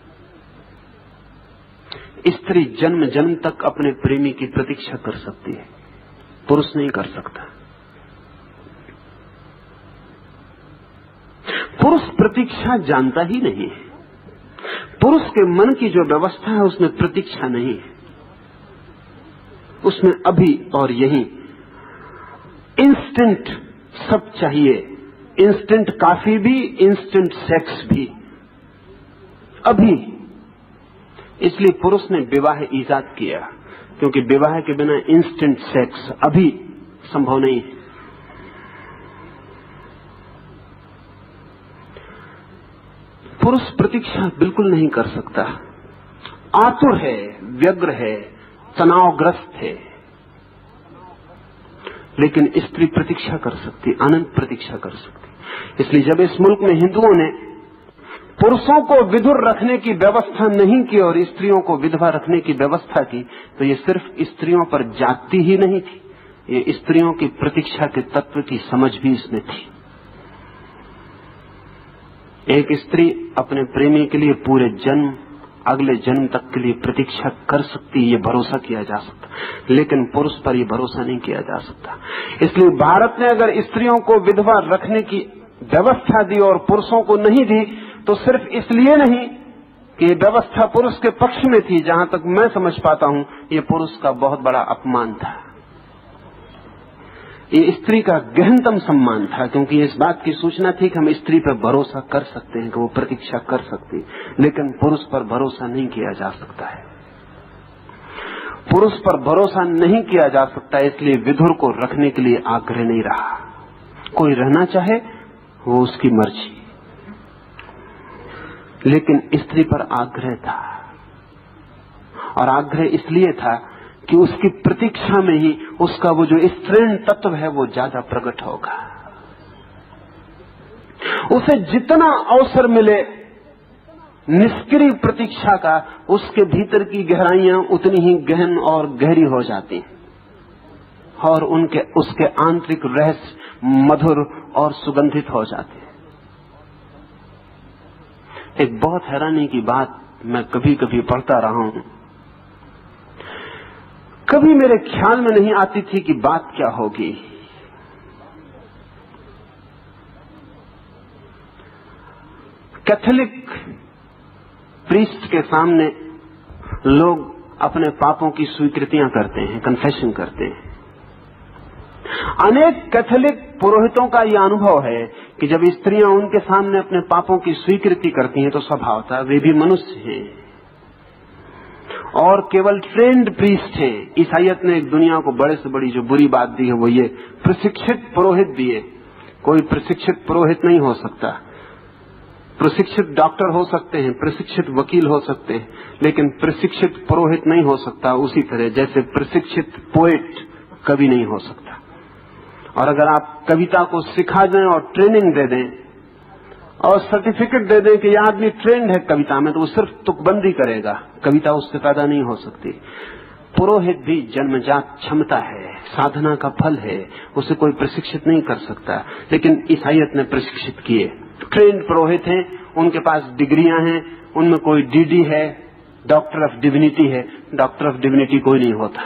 स्त्री जन्म जन्म तक अपने प्रेमी की प्रतीक्षा कर सकती है, पुरुष नहीं कर सकता। पुरुष प्रतीक्षा जानता ही नहीं है। पुरुष के मन की जो व्यवस्था है उसमें प्रतीक्षा नहीं है, उसमें अभी और यही इंस्टेंट सब चाहिए। इंस्टेंट काफी भी, इंस्टेंट सेक्स भी, अभी। इसलिए पुरुष ने विवाह ईजाद किया, क्योंकि विवाह के बिना इंस्टेंट सेक्स अभी संभव नहीं है। पुरुष प्रतीक्षा बिल्कुल नहीं कर सकता, आतुर है, व्यग्र है, तनावग्रस्त है। लेकिन स्त्री प्रतीक्षा कर सकती, अनंत प्रतीक्षा कर सकती। इसलिए जब इस मुल्क में हिंदुओं ने पुरुषों को विधुर रखने की व्यवस्था नहीं की और स्त्रियों को विधवा रखने की व्यवस्था की, तो ये सिर्फ स्त्रियों पर जाति ही नहीं थी, ये स्त्रियों की प्रतीक्षा के तत्व की समझ भी इसमें थी। एक स्त्री अपने प्रेमी के लिए पूरे जन्म, अगले जन्म तक के लिए प्रतीक्षा कर सकती, ये भरोसा किया जा सकता, लेकिन पुरुष पर यह भरोसा नहीं किया जा सकता। इसलिए भारत ने अगर स्त्रियों को विधवा रखने की व्यवस्था दी और पुरुषों को नहीं दी, तो सिर्फ इसलिए नहीं कि ये व्यवस्था पुरुष के पक्ष में थी, जहां तक मैं समझ पाता हूं ये पुरुष का बहुत बड़ा अपमान था। ये स्त्री का गहनतम सम्मान था, क्योंकि इस बात की सूचना थी कि हम स्त्री पर भरोसा कर सकते हैं कि वो प्रतीक्षा कर सकती, लेकिन पुरुष पर भरोसा नहीं किया जा सकता है। पुरुष पर भरोसा नहीं किया जा सकता, इसलिए विधुर को रखने के लिए आग्रह नहीं रहा। कोई रहना चाहे वो उसकी मर्जी, लेकिन स्त्री पर आग्रह था, और आग्रह इसलिए था कि उसकी प्रतीक्षा में ही उसका वो जो स्त्रीण तत्व है वो ज्यादा प्रकट होगा। उसे जितना अवसर मिले निष्क्रिय प्रतीक्षा का, उसके भीतर की गहराइयां उतनी ही गहन और गहरी हो जाती हैं, और उनके उसके आंतरिक रहस्य मधुर और सुगंधित हो जाते हैं। एक बहुत हैरानी की बात मैं कभी कभी पढ़ता रहा हूं, कभी मेरे ख्याल में नहीं आती थी कि बात क्या होगी। कैथोलिक प्रीस्ट के सामने लोग अपने पापों की स्वीकृतियां करते हैं, कन्फेशन करते हैं। अनेक कैथोलिक पुरोहितों का यह अनुभव है कि जब स्त्रियां उनके सामने अपने पापों की स्वीकृति करती हैं तो स्वभावतः वे भी मनुष्य हैं और केवल ट्रेंड प्रीस्ट हैं। ईसाइयत ने एक दुनिया को बड़े से बड़ी जो बुरी बात दी है वो ये प्रशिक्षित पुरोहित दिए। कोई प्रशिक्षित पुरोहित नहीं हो सकता। प्रशिक्षित डॉक्टर हो सकते हैं, प्रशिक्षित वकील हो सकते हैं, लेकिन प्रशिक्षित पुरोहित नहीं हो सकता। उसी तरह जैसे प्रशिक्षित पोएट कभी नहीं हो सकता। और अगर आप कविता को सिखा दें और ट्रेनिंग दे दें और सर्टिफिकेट दे दें कि यह आदमी ट्रेंड है कविता में, तो वो सिर्फ तुकबंदी करेगा, कविता उससे पैदा नहीं हो सकती। पुरोहित भी जन्मजात क्षमता है, साधना का फल है, उसे कोई प्रशिक्षित नहीं कर सकता। लेकिन ईसाइयत ने प्रशिक्षित किए, ट्रेंड पुरोहित हैं, उनके पास डिग्रियां हैं, उनमें कोई डीडी है, डॉक्टर ऑफ डिविनिटी है। डॉक्टर ऑफ डिविनिटी कोई नहीं होता,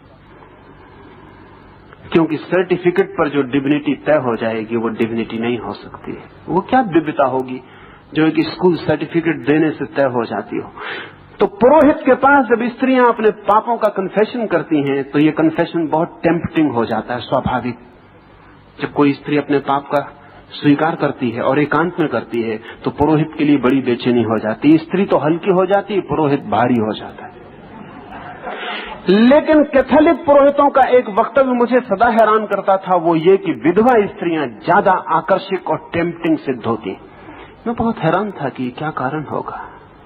क्योंकि सर्टिफिकेट पर जो डिविनिटी तय हो जाएगी वो डिविनिटी नहीं हो सकती है। वो क्या दिव्यता होगी जो एक स्कूल सर्टिफिकेट देने से तय हो जाती हो। तो पुरोहित के पास जब स्त्रियां अपने पापों का कन्फेशन करती हैं तो ये कन्फेशन बहुत टेम्पटिंग हो जाता है, स्वाभाविक। जब कोई स्त्री अपने पाप का स्वीकार करती है और एकांत में करती है तो पुरोहित के लिए बड़ी बेचैनी हो जाती है। स्त्री तो हल्की हो जाती है, पुरोहित भारी हो जाता है। लेकिन कैथोलिक पुरोहितों का एक वक्तव्य मुझे सदा हैरान करता था, वो ये कि विधवा स्त्रियां ज्यादा आकर्षक और टेम्पटिंग सिद्ध होती। मैं बहुत हैरान था कि क्या कारण होगा।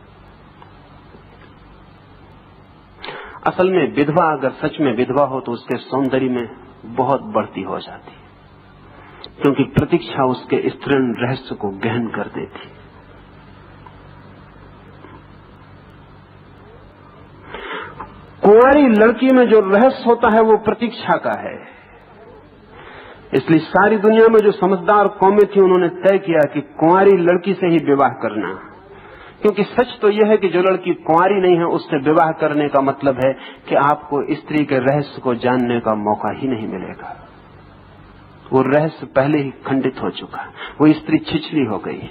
असल में विधवा अगर सच में विधवा हो तो उसके सौंदर्य में बहुत बढ़ती हो जाती, क्योंकि प्रतीक्षा उसके स्त्रीण रहस्य को गहन कर देती। कुंवारी लड़की में जो रहस्य होता है वो प्रतीक्षा का है। इसलिए सारी दुनिया में जो समझदार कौमें थी उन्होंने तय किया कि कुंवारी लड़की से ही विवाह करना, क्योंकि सच तो यह है कि जो लड़की कुंवारी नहीं है उससे विवाह करने का मतलब है कि आपको स्त्री के रहस्य को जानने का मौका ही नहीं मिलेगा। वो रहस्य पहले ही खंडित हो चुका, वो स्त्री छिछली हो गई।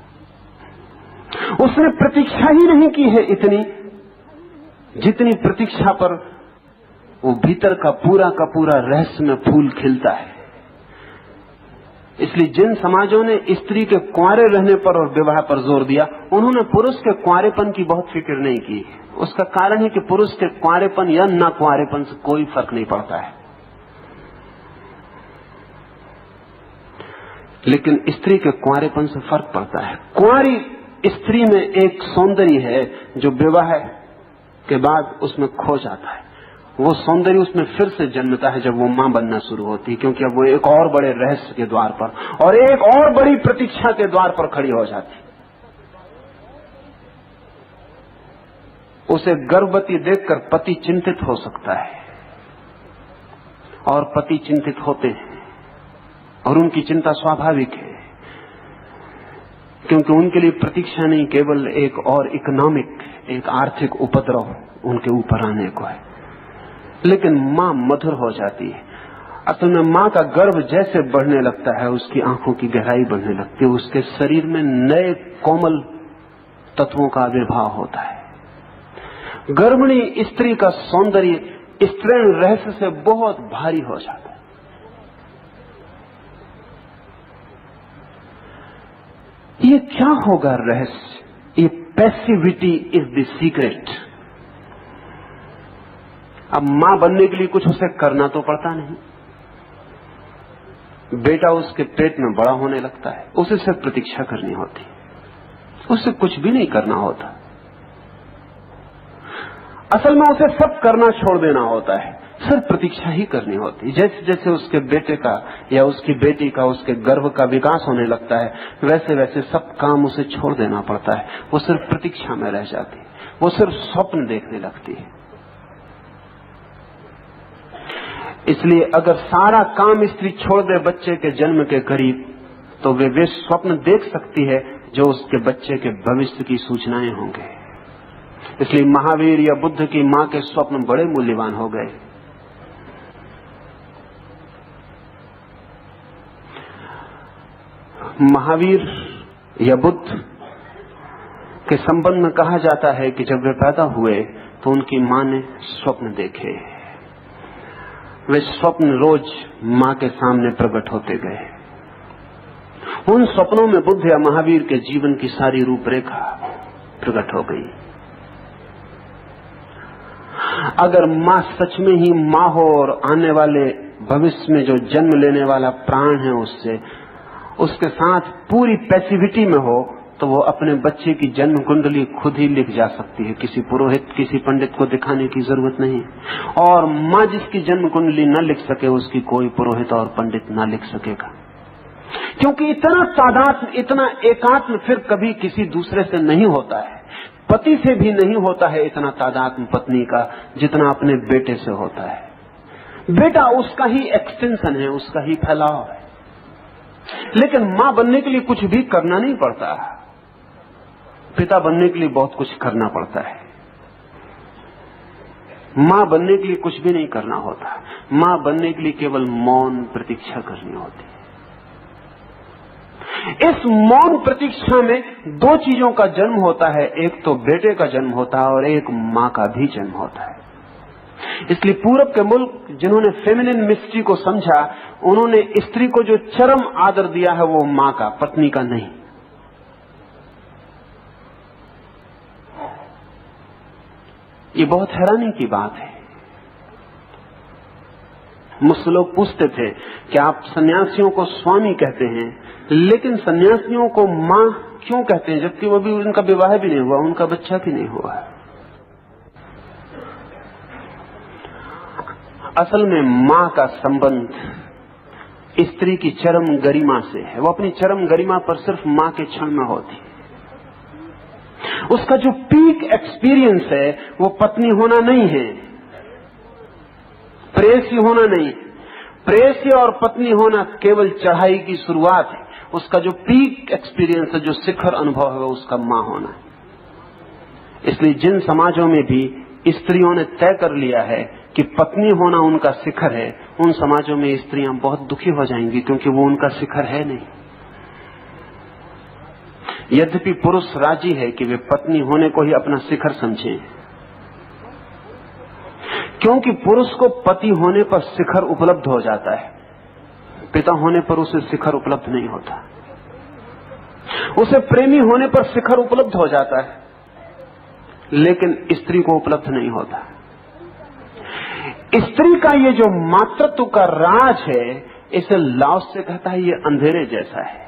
उसने प्रतीक्षा ही नहीं की है इतनी जितनी प्रतीक्षा पर वो भीतर का पूरा का पूरा रहस्य में फूल खिलता है। इसलिए जिन समाजों ने स्त्री के कुंवारे रहने पर और विवाह पर जोर दिया, उन्होंने पुरुष के कुंवारेपन की बहुत फिक्र नहीं की। उसका कारण है कि पुरुष के कुंवारेपन या न कुंवारेपन से कोई फर्क नहीं पड़ता है, लेकिन स्त्री के कुंवारेपन से फर्क पड़ता है। कुंवारी स्त्री में एक सौंदर्य है जो विवाह के बाद उसमें खो जाता है। वो सौंदर्य उसमें फिर से जन्मता है जब वो मां बनना शुरू होती है, क्योंकि अब वो एक और बड़े रहस्य के द्वार पर और एक और बड़ी प्रतीक्षा के द्वार पर खड़ी हो जाती। उसे गर्भवती देखकर पति चिंतित हो सकता है और पति चिंतित होते हैं और उनकी चिंता स्वाभाविक है, क्योंकि उनके लिए प्रतीक्षा नहीं केवल एक और इकोनॉमिक, एक आर्थिक उपद्रव उनके ऊपर आने को है। लेकिन मां मधुर हो जाती है। असल में मां का गर्भ जैसे बढ़ने लगता है उसकी आंखों की गहराई बढ़ने लगती है, उसके शरीर में नए कोमल तत्वों का आविर्भाव होता है। गर्भिणी स्त्री का सौंदर्य स्त्रीण रहस्य से बहुत भारी हो जाता है। ये क्या होगा रहस्य? ये पैसिविटी इज द सीक्रेट। अब मां बनने के लिए कुछ उसे करना तो पड़ता नहीं। बेटा उसके पेट में बड़ा होने लगता है, उसे सिर्फ प्रतीक्षा करनी होती, उसे कुछ भी नहीं करना होता। असल में उसे सब करना छोड़ देना होता है, सिर्फ प्रतीक्षा ही करनी होती। जैसे जैसे उसके बेटे का या उसकी बेटी का, उसके गर्भ का विकास होने लगता है, वैसे वैसे सब काम उसे छोड़ देना पड़ता है। वो सिर्फ प्रतीक्षा में रह जाती, वो सिर्फ स्वप्न देखने लगती है। इसलिए अगर सारा काम स्त्री छोड़ दे बच्चे के जन्म के करीब, तो वे वे स्वप्न देख सकती है जो उसके बच्चे के भविष्य की सूचनाएं होंगे। इसलिए महावीर या बुद्ध की मां के स्वप्न बड़े मूल्यवान हो गए। महावीर या बुद्ध के संबंध में कहा जाता है कि जब वे पैदा हुए तो उनकी मां ने स्वप्न देखे। वे स्वप्न रोज मां के सामने प्रकट होते गए। उन स्वप्नों में बुद्ध या महावीर के जीवन की सारी रूपरेखा प्रकट हो गई। अगर मां सच में ही मां हो और आने वाले भविष्य में जो जन्म लेने वाला प्राण है उससे उसके साथ पूरी पैसिविटी में हो, तो वो अपने बच्चे की जन्म कुंडली खुद ही लिख जा सकती है। किसी पुरोहित, किसी पंडित को दिखाने की जरूरत नहीं। और मां जिसकी जन्म कुंडली न लिख सके, उसकी कोई पुरोहित और पंडित न लिख सकेगा, क्योंकि इतना तादात्म, इतना एकात्म फिर कभी किसी दूसरे से नहीं होता है। पति से भी नहीं होता है इतना तादात्म पत्नी का जितना अपने बेटे से होता है। बेटा उसका ही एक्सटेंशन है, उसका ही फैलाव है। लेकिन मां बनने के लिए कुछ भी करना नहीं पड़ता, पिता बनने के लिए बहुत कुछ करना पड़ता है। मां बनने के लिए कुछ भी नहीं करना होता। मां बनने के लिए केवल मौन प्रतीक्षा करनी होती है। इस मौन प्रतीक्षा में दो चीजों का जन्म होता है, एक तो बेटे का जन्म होता है और एक मां का भी जन्म होता है। इसलिए पूरब के मुल्क जिन्होंने फेमिनिन मिस्ट्री को समझा, उन्होंने स्त्री को जो चरम आदर दिया है वो मां का, पत्नी का नहीं। ये बहुत हैरानी की बात है। मुझसे लोग पूछते थे कि आप सन्यासियों को स्वामी कहते हैं, लेकिन सन्यासियों को मां क्यों कहते हैं, जबकि वो भी उनका विवाह भी नहीं हुआ, उनका बच्चा भी नहीं हुआ। असल में मां का संबंध स्त्री की चरम गरिमा से है। वो अपनी चरम गरिमा पर सिर्फ मां के क्षण में होती है। उसका जो पीक एक्सपीरियंस है वो पत्नी होना नहीं है, प्रेयसी होना नहीं। प्रेयसी और पत्नी होना केवल चढ़ाई की शुरुआत है। उसका जो पीक एक्सपीरियंस है, जो शिखर अनुभव है, उसका मां होना है। इसलिए जिन समाजों में भी स्त्रियों ने तय कर लिया है कि पत्नी होना उनका शिखर है, उन समाजों में स्त्रियां बहुत दुखी हो जाएंगी, क्योंकि वो उनका शिखर है नहीं। यद्यपि पुरुष राजी है कि वे पत्नी होने को ही अपना शिखर समझें, क्योंकि पुरुष को पति होने पर शिखर उपलब्ध हो जाता है, पिता होने पर उसे शिखर उपलब्ध नहीं होता। उसे प्रेमी होने पर शिखर उपलब्ध हो जाता है, लेकिन स्त्री को उपलब्ध नहीं होता। स्त्री का ये जो मातृत्व का राज है, इसे लाओस से कहता है ये अंधेरे जैसा है।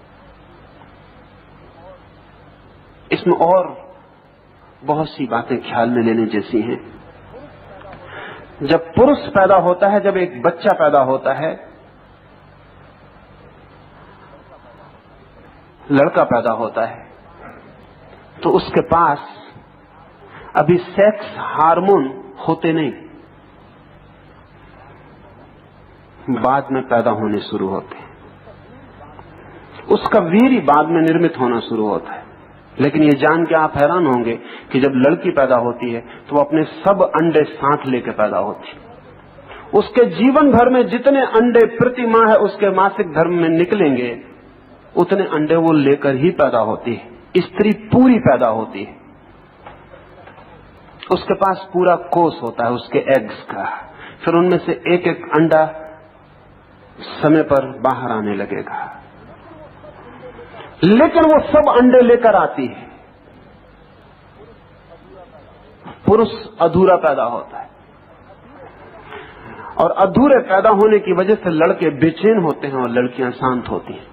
इसमें और बहुत सी बातें ख्याल में लेने जैसी हैं। जब पुरुष पैदा होता है, जब एक बच्चा पैदा होता है, लड़का पैदा होता है, तो उसके पास अभी सेक्स हार्मोन होते नहीं, बाद में पैदा होने शुरू होते हैं। उसका वीर्य बाद में निर्मित होना शुरू होता है। लेकिन ये जान के आप हैरान होंगे कि जब लड़की पैदा होती है तो वो अपने सब अंडे साथ लेकर पैदा होती है। उसके जीवन भर में जितने अंडे प्रति माह है उसके मासिक धर्म में निकलेंगे, उतने अंडे वो लेकर ही पैदा होती है। स्त्री पूरी पैदा होती है, उसके पास पूरा कोष होता है उसके एग्स का। फिर उनमें से एक एक अंडा समय पर बाहर आने लगेगा, लेकिन वो सब अंडे लेकर आती है। पुरुष अधूरा पैदा होता है, और अधूरे पैदा होने की वजह से लड़के बेचैन होते हैं और लड़कियां शांत होती हैं।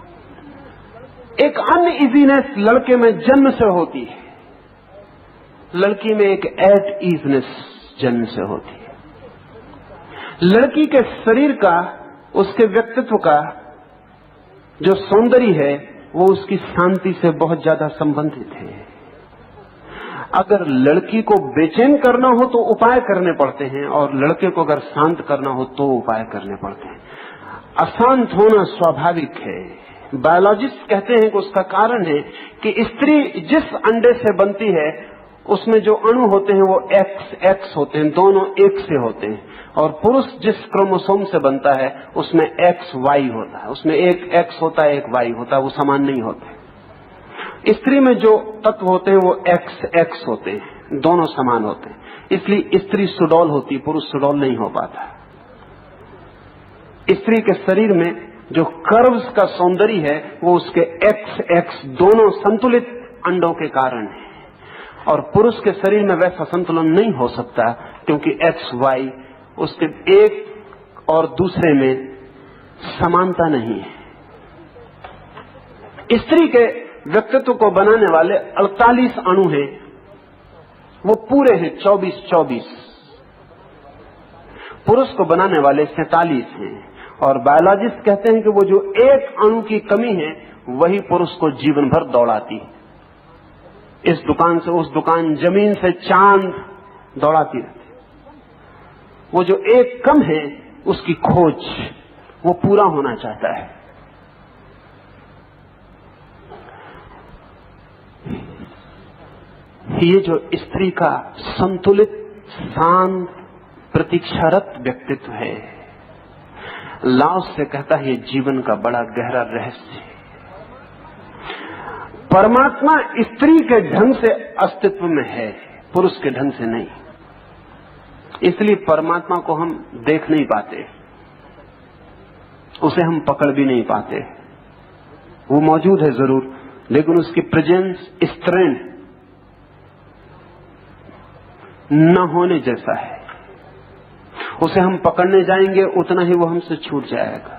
एक अनइजीनेस लड़के में जन्म से होती है, लड़की में एक एट ईजनेस जन्म से होती है। लड़की के शरीर का, उसके व्यक्तित्व का जो सौंदर्य है, वो उसकी शांति से बहुत ज्यादा संबंधित है। अगर लड़की को बेचैन करना हो तो उपाय करने पड़ते हैं, और लड़के को अगर शांत करना हो तो उपाय करने पड़ते हैं। अशांत होना स्वाभाविक है। बायोलॉजिस्ट कहते हैं कि उसका कारण है कि स्त्री जिस अंडे से बनती है उसमें जो अणु होते हैं वो एक्स एक्स होते हैं, दोनों एक से होते हैं। और पुरुष जिस क्रोमोसोम से बनता है उसमें एक्स वाई होता है, उसमें एक एक्स होता है एक वाई होता है, वो समान नहीं होते। स्त्री में जो तत्व होते हैं वो एक्स एक्स होते हैं, दोनों समान होते हैं, इसलिए स्त्री सुडौल होती, पुरुष सुडौल नहीं हो पाता। स्त्री के शरीर में जो कर्व्स का सौंदर्य है वो उसके एक्स एक्स दोनों संतुलित अंडों के कारण है, और पुरुष के शरीर में वैसा संतुलन नहीं हो सकता क्योंकि एक्स वाई उसके एक और दूसरे में समानता नहीं है। स्त्री के व्यक्तित्व को बनाने वाले अड़तालीस अणु हैं, वो पूरे हैं चौबीस चौबीस। पुरुष को बनाने वाले सैतालीस हैं, और बायोलॉजिस्ट कहते हैं कि वो जो एक अणु की कमी है वही पुरुष को जीवन भर दौड़ाती है। इस दुकान से उस दुकान, जमीन से चांद दौड़ाती रहती। वो जो एक कम है उसकी खोज वो पूरा होना चाहता है। ये जो स्त्री का संतुलित, शांत, प्रतीक्षारत व्यक्तित्व है, लाओस से कहता है ये जीवन का बड़ा गहरा रहस्य है। परमात्मा स्त्री के ढंग से अस्तित्व में है, पुरुष के ढंग से नहीं। इसलिए परमात्मा को हम देख नहीं पाते, उसे हम पकड़ भी नहीं पाते। वो मौजूद है जरूर, लेकिन उसकी प्रेजेंस स्त्रीण न होने जैसा है। उसे हम पकड़ने जाएंगे उतना ही वो हमसे छूट जाएगा,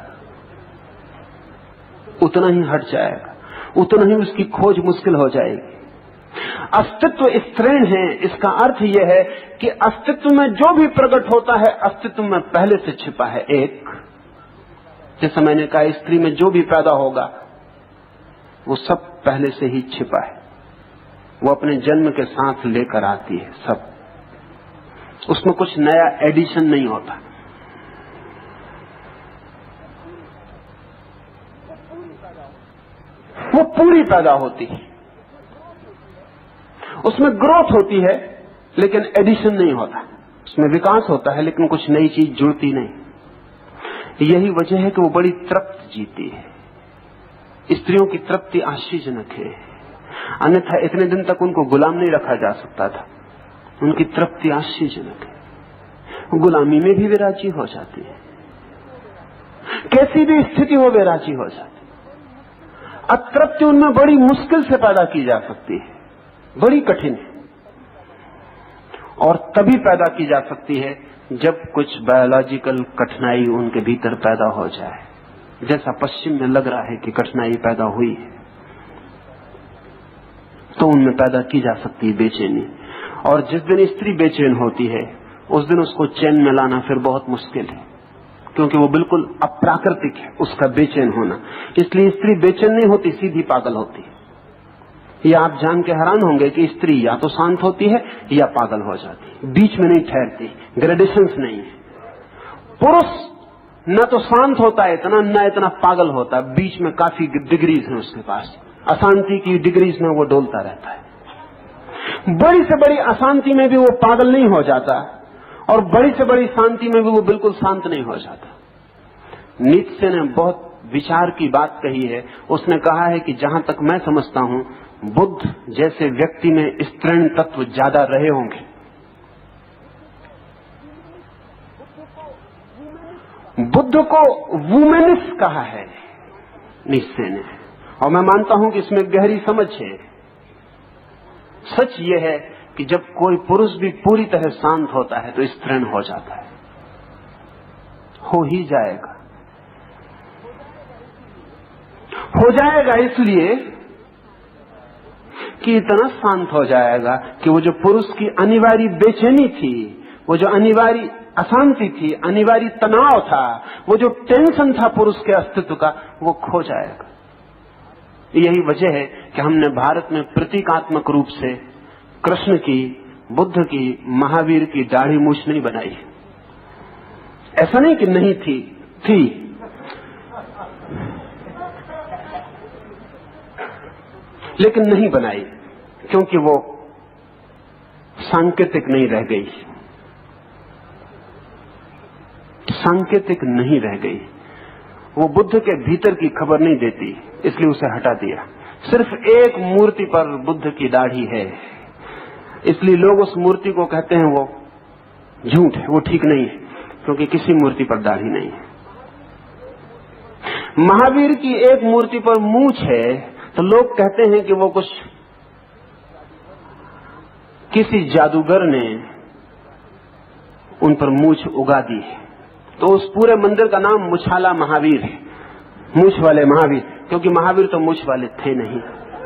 उतना ही हट जाएगा, उतना ही उसकी खोज मुश्किल हो जाएगी। अस्तित्व स्त्रीण है, इसका अर्थ यह है कि अस्तित्व में जो भी प्रकट होता है अस्तित्व में पहले से छिपा है। एक, जैसा मैंने कहा, स्त्री में जो भी पैदा होगा वो सब पहले से ही छिपा है, वो अपने जन्म के साथ लेकर आती है सब, उसमें कुछ नया एडिशन नहीं होता। वो पूरी पैदा होती है, उसमें ग्रोथ होती है लेकिन एडिशन नहीं होता, उसमें विकास होता है लेकिन कुछ नई चीज जुड़ती नहीं। यही वजह है कि वो बड़ी तृप्त जीती है। स्त्रियों की तृप्ति आश्चर्यजनक है, अन्यथा इतने दिन तक उनको गुलाम नहीं रखा जा सकता था। उनकी तृप्ति आश्चर्यजनक है, गुलामी में भी वे राजी हो जाती है, कैसी भी स्थिति हो वे राजी हो जाती। अतृप्ति उनमें बड़ी मुश्किल से पैदा की जा सकती है, बड़ी कठिन है, और तभी पैदा की जा सकती है जब कुछ बायोलॉजिकल कठिनाई उनके भीतर पैदा हो जाए, जैसा पश्चिम में लग रहा है कि कठिनाई पैदा हुई है, तो उनमें पैदा की जा सकती है बेचैनी। और जिस दिन स्त्री बेचैन होती है उस दिन उसको चैन में लाना फिर बहुत मुश्किल है, क्योंकि वो बिल्कुल अप्राकृतिक है उसका बेचैन होना। इसलिए स्त्री बेचैन नहीं होती, सीधी पागल होती है। ये आप जान के हैरान होंगे कि स्त्री या तो शांत होती है या पागल हो जाती है, बीच में नहीं ठहरती, ग्रेडेशंस नहीं है। पुरुष न तो शांत होता है इतना, न इतना पागल होता, बीच में काफी डिग्रीज है उसके पास, अशांति की डिग्रीज में वो डोलता रहता है। बड़ी से बड़ी अशांति में भी वो पागल नहीं हो जाता, और बड़ी से बड़ी शांति में भी वो बिल्कुल शांत नहीं हो जाता। नीत्शे ने बहुत विचार की बात कही है। उसने कहा है कि जहां तक मैं समझता हूं, बुद्ध जैसे व्यक्ति में स्त्रीण तत्व ज्यादा रहे होंगे। बुद्ध को वुमेनिस कहा है नीत्शे ने, और मैं मानता हूं कि इसमें गहरी समझ है। सच यह है कि जब कोई पुरुष भी पूरी तरह शांत होता है तो स्त्रीण हो जाता है, हो ही जाएगा, हो जाएगा इसलिए कि इतना शांत हो जाएगा कि वो जो पुरुष की अनिवार्य बेचैनी थी, वो जो अनिवार्य अशांति थी, अनिवार्य तनाव था, वो जो टेंशन था पुरुष के अस्तित्व का, वो खो जाएगा। यही वजह है कि हमने भारत में प्रतीकात्मक रूप से कृष्ण की, बुद्ध की, महावीर की दाढ़ी मूछ नहीं बनाई। ऐसा नहीं कि नहीं थी, थी, लेकिन नहीं बनाई क्योंकि वो सांकेतिक नहीं रह गई, सांकेतिक नहीं रह गई। वो बुद्ध के भीतर की खबर नहीं देती, इसलिए उसे हटा दिया। सिर्फ एक मूर्ति पर बुद्ध की दाढ़ी है, इसलिए लोग उस मूर्ति को कहते हैं वो झूठ है, वो ठीक नहीं है, क्योंकि किसी मूर्ति पर दाढ़ी नहीं है। महावीर की एक मूर्ति पर मूंछ है तो लोग कहते हैं कि वो कुछ किसी जादूगर ने उन पर मूंछ उगा दी है। तो उस पूरे मंदिर का नाम मुछाला महावीर है, मूंछ वाले महावीर, क्योंकि महावीर तो मूंछ वाले थे नहीं।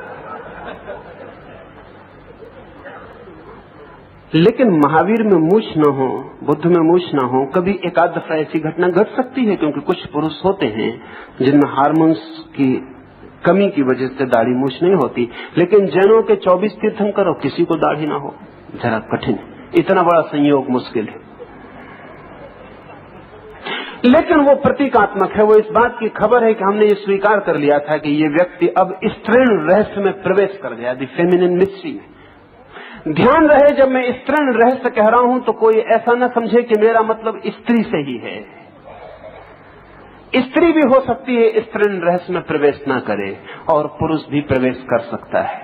लेकिन महावीर में मूंछ न हो, बुद्ध में मूंछ न हो, कभी एकाध दफा ऐसी घटना घट सकती है, क्योंकि कुछ पुरुष होते हैं जिनमें हार्मोन्स की कमी की वजह से दाढ़ी मूंछ नहीं होती। लेकिन जैनों के चौबीस तीर्थंकर और किसी को दाढ़ी ना हो, जरा कठिन, इतना बड़ा संयोग मुश्किल है। लेकिन वो प्रतीकात्मक है, वो इस बात की खबर है कि हमने ये स्वीकार कर लिया था कि ये व्यक्ति अब स्त्रीण रहस्य में प्रवेश कर गया, द फेमिनिन मिस्ट्री में। ध्यान रहे, जब मैं स्त्रीण रहस्य कह रहा हूं तो कोई ऐसा न समझे कि मेरा मतलब स्त्री से ही है। स्त्री भी हो सकती है स्त्रीण रहस्य में प्रवेश ना करे, और पुरुष भी प्रवेश कर सकता है।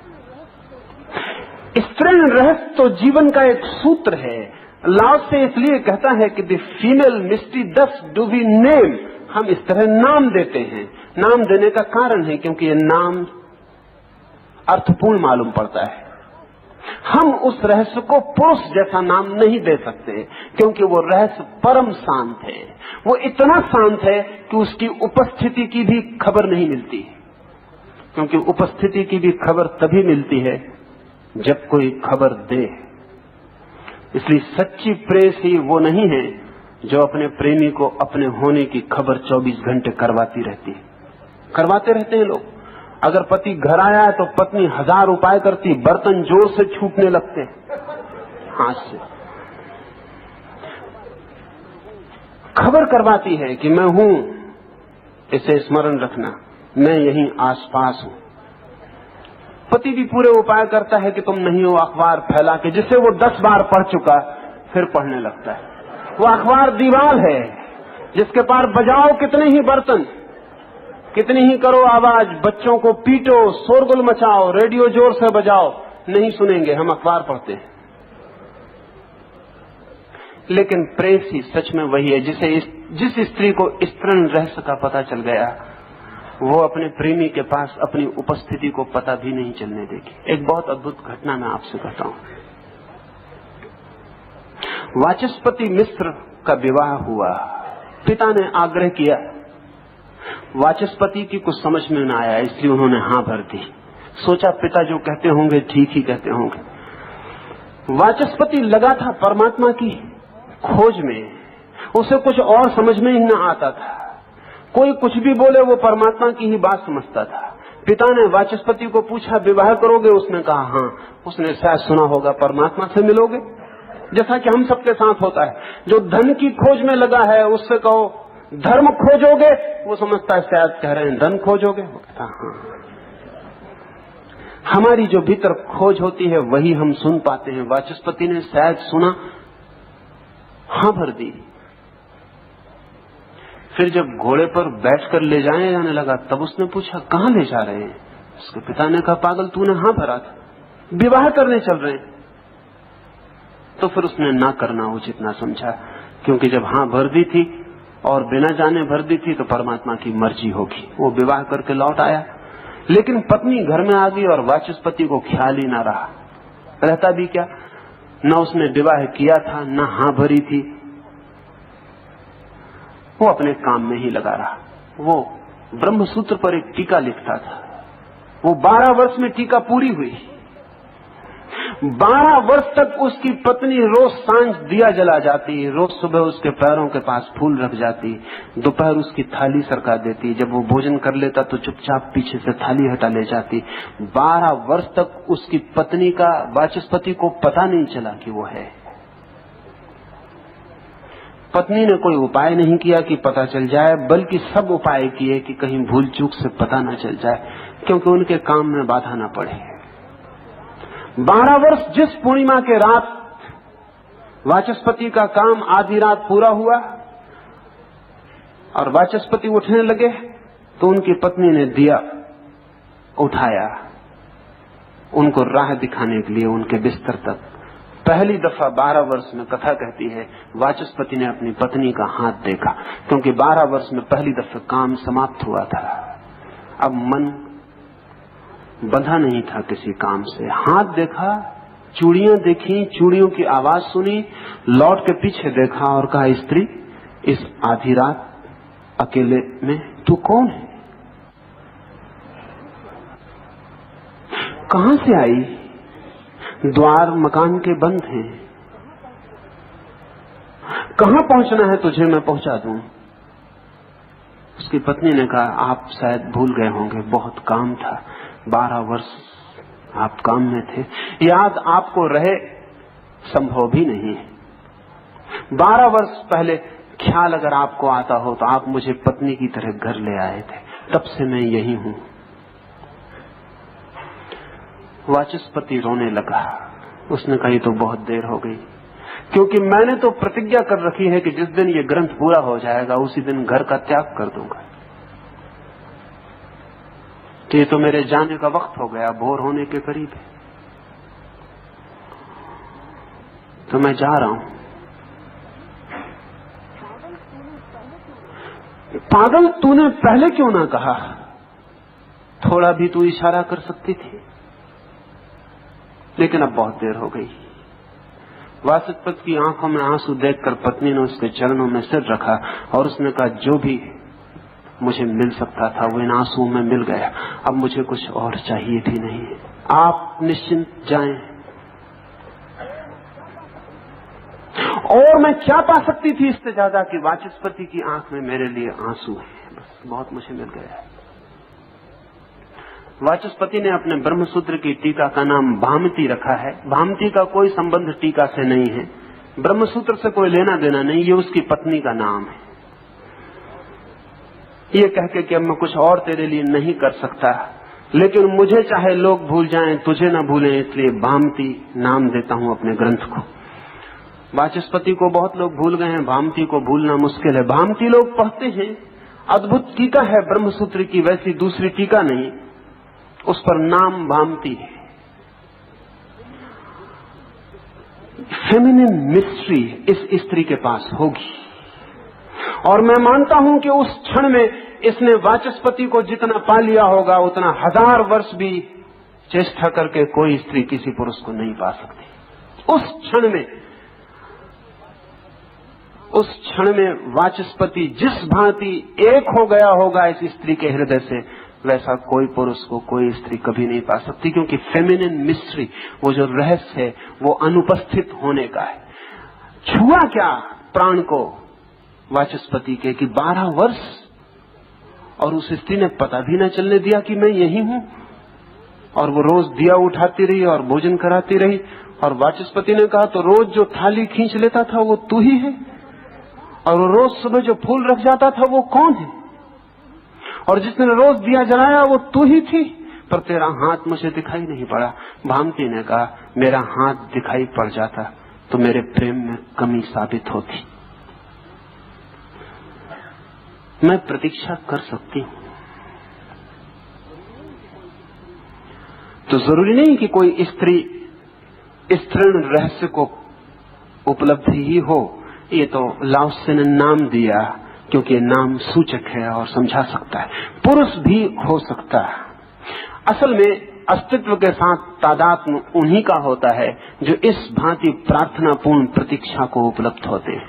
स्त्रीण रहस्य तो जीवन का एक सूत्र है। लाओ से इसलिए कहता है कि the female mystery thus do we name, हम इस तरह नाम देते हैं। नाम देने का कारण है क्योंकि ये नाम अर्थपूर्ण मालूम पड़ता है। हम उस रहस्य को पुरुष जैसा नाम नहीं दे सकते, क्योंकि वो रहस्य परम शांत है। वो इतना शांत है कि उसकी उपस्थिति की भी खबर नहीं मिलती, क्योंकि उपस्थिति की भी खबर तभी मिलती है जब कोई खबर दे। इसलिए सच्ची प्रेस ही वो नहीं है जो अपने प्रेमी को अपने होने की खबर चौबीस घंटे करवाती रहती है। करवाते रहते हैं लोग। अगर पति घर आया है तो पत्नी हजार उपाय करती, बर्तन जोर से छूटने लगते हाथ से, खबर करवाती है कि मैं हूं, इसे स्मरण रखना, मैं यहीं आसपास हूं। पति भी पूरे उपाय करता है कि तुम नहीं हो, अखबार फैला के, जिसे वो दस बार पढ़ चुका फिर पढ़ने लगता है। वो अखबार दीवार है जिसके पार बजाओ कितने ही बर्तन, कितनी ही करो आवाज, बच्चों को पीटो, शोरगुल मचाओ, रेडियो जोर से बजाओ, नहीं सुनेंगे, हम अखबार पढ़ते हैं। लेकिन प्रेस ही सच में वही है जिसे इस, जिस स्त्री को स्त्रीण रहस्य का पता चल गया, वो अपने प्रेमी के पास अपनी उपस्थिति को पता भी नहीं चलने देगी। एक बहुत अद्भुत घटना मैं आपसे कहता हूं। वाचस्पति मिश्र का विवाह हुआ। पिता ने आग्रह किया, वाचस्पति की कुछ समझ में न आया, इसलिए उन्होंने हां भर दी। सोचा पिता जो कहते होंगे ठीक ही कहते होंगे। वाचस्पति लगा था परमात्मा की खोज में, उसे कुछ और समझ में ही न आता था। कोई कुछ भी बोले वो परमात्मा की ही बात समझता था। पिता ने वाचस्पति को पूछा, विवाह करोगे? उसने कहा हाँ। उसने शायद सुना होगा परमात्मा से मिलोगे, जैसा कि हम सबके साथ होता है। जो धन की खोज में लगा है उससे कहो धर्म खोजोगे, वो समझता है शायद कह रहे हैं धन खोजोगे। वो कहता हाँ। हमारी जो भीतर खोज होती है वही हम सुन पाते हैं। वाचस्पति ने शायद सुना, हाँ भर दी। फिर जब घोड़े पर बैठकर ले जाए जाने लगा, तब उसने पूछा कहां ले जा रहे हैं? उसके पिता ने कहा पागल, तूने हाँ भरा था, विवाह करने चल रहे हैं। तो फिर उसने ना करना उचित ना समझा, क्योंकि जब हाँ भर दी थी और बिना जाने भर दी थी तो परमात्मा की मर्जी होगी। वो विवाह करके लौट आया, लेकिन पत्नी घर में आ गई और वाचस्पति को ख्याल ही ना रहा। रहता भी क्या, न उसने विवाह किया था, न हाँ भरी थी, वो अपने काम में ही लगा रहा। वो ब्रह्मसूत्र पर एक टीका लिखता था। वो बारह वर्ष में टीका पूरी हुई। बारह वर्ष तक उसकी पत्नी रोज सांझ दिया जला जाती, रोज सुबह उसके पैरों के पास फूल रख जाती, दोपहर उसकी थाली सरका देती, जब वो भोजन कर लेता तो चुपचाप पीछे से थाली हटा ले जाती। बारह वर्ष तक उसकी पत्नी का वाचस्पति को पता नहीं चला कि वो है। पत्नी ने कोई उपाय नहीं किया कि पता चल जाए, बल्कि सब उपाय किए कि कहीं भूल चूक से पता न चल जाए, क्योंकि उनके काम में बाधा न पड़े। बारह वर्ष जिस पूर्णिमा के रात वाचस्पति का काम आधी रात पूरा हुआ और वाचस्पति उठने लगे तो उनकी पत्नी ने दिया उठाया, उनको राह दिखाने के लिए उनके बिस्तर तक। पहली दफा बारह वर्ष में कथा कहती है वाचस्पति ने अपनी पत्नी का हाथ देखा, क्योंकि बारह वर्ष में पहली दफा काम समाप्त हुआ था। अब मन बंधा नहीं था किसी काम से। हाथ देखा, चूड़ियां देखी, चूड़ियों की आवाज सुनी, लौट के पीछे देखा और कहा, स्त्री इस आधी रात अकेले में तू कौन है? कहां से आई? द्वार मकान के बंद हैं। कहां पहुंचना है तुझे, मैं पहुंचा दूं। उसकी पत्नी ने कहा, आप शायद भूल गए होंगे, बहुत काम था, बारह वर्ष आप काम में थे, याद आपको रहे संभव भी नहीं है। बारह वर्ष पहले ख्याल अगर आपको आता हो तो आप मुझे पत्नी की तरह घर ले आए थे, तब से मैं यही हूं। वाचस्पति रोने लगा। उसने कही, तो बहुत देर हो गई, क्योंकि मैंने तो प्रतिज्ञा कर रखी है कि जिस दिन ये ग्रंथ पूरा हो जाएगा उसी दिन घर का त्याग कर दूंगा। तो ये तो मेरे जाने का वक्त हो गया, भोर होने के करीब है, तो मैं जा रहा हूं। पागल, तूने पहले क्यों ना कहा? थोड़ा भी तू इशारा कर सकती थी, लेकिन अब बहुत देर हो गई। वाचस्पति की आंखों में आंसू देखकर पत्नी ने उसके चरणों में सिर रखा और उसने कहा, जो भी मुझे मिल सकता था वो इन आंसुओं में मिल गया, अब मुझे कुछ और चाहिए भी नहीं। आप निश्चिंत जाएं। और मैं क्या पा सकती थी इससे ज्यादा कि वाचस्पति की आंख में मेरे लिए आंसू है, बस बहुत मुझे मिल गया। वाचस्पति ने अपने ब्रह्मसूत्र की टीका का नाम भामती रखा है। भामती का कोई संबंध टीका से नहीं है, ब्रह्मसूत्र से कोई लेना देना नहीं, ये उसकी पत्नी का नाम है। ये कह के कि अब मैं कुछ और तेरे लिए नहीं कर सकता, लेकिन मुझे चाहे लोग भूल जाएं, तुझे ना भूलें, इसलिए भामती नाम देता हूं अपने ग्रंथ को। वाचस्पति को बहुत लोग भूल गए हैं, भामती को भूलना मुश्किल है। भामती लोग पढ़ते हैं, अद्भुत टीका है ब्रह्मसूत्र की, वैसी दूसरी टीका नहीं, उस पर नाम भामती है। फेमिनिन मिस्ट्री इस स्त्री के पास होगी, और मैं मानता हूं कि उस क्षण में इसने वाचस्पति को जितना पा लिया होगा उतना हजार वर्ष भी चेष्टा करके कोई स्त्री किसी पुरुष को नहीं पा सकती। उस क्षण में उस क्षण में वाचस्पति जिस भांति एक हो गया होगा इस स्त्री के हृदय से, वैसा कोई पुरुष को कोई स्त्री कभी नहीं पा सकती, क्योंकि फेमिनिन मिस्ट्री, वो जो रहस्य है, वो अनुपस्थित होने का है। छुआ क्या प्राण को वाचस्पति के कि बारह वर्ष, और उस स्त्री ने पता भी न चलने दिया कि मैं यही हूं, और वो रोज दिया उठाती रही और भोजन कराती रही। और वाचस्पति ने कहा, तो रोज जो थाली खींच लेता था वो तू ही है, और वो रोज सुबह जो फूल रख जाता था वो कौन है, और जिसने रोज दिया जलाया वो तू ही थी, पर तेरा हाथ मुझे दिखाई नहीं पड़ा। भामती ने कहा, मेरा हाथ दिखाई पड़ जाता तो मेरे प्रेम में कमी साबित होती। मैं प्रतीक्षा कर सकती हूं, तो जरूरी नहीं कि कोई स्त्री इस तृण रहस्य को उपलब्धि ही हो। ये तो लाओत्से ने नाम दिया क्योंकि नाम सूचक है और समझा सकता है। पुरुष भी हो सकता है। असल में अस्तित्व के साथ तादात्म्य उन्हीं का होता है जो इस भांति प्रार्थनापूर्ण प्रतीक्षा को उपलब्ध होते हैं।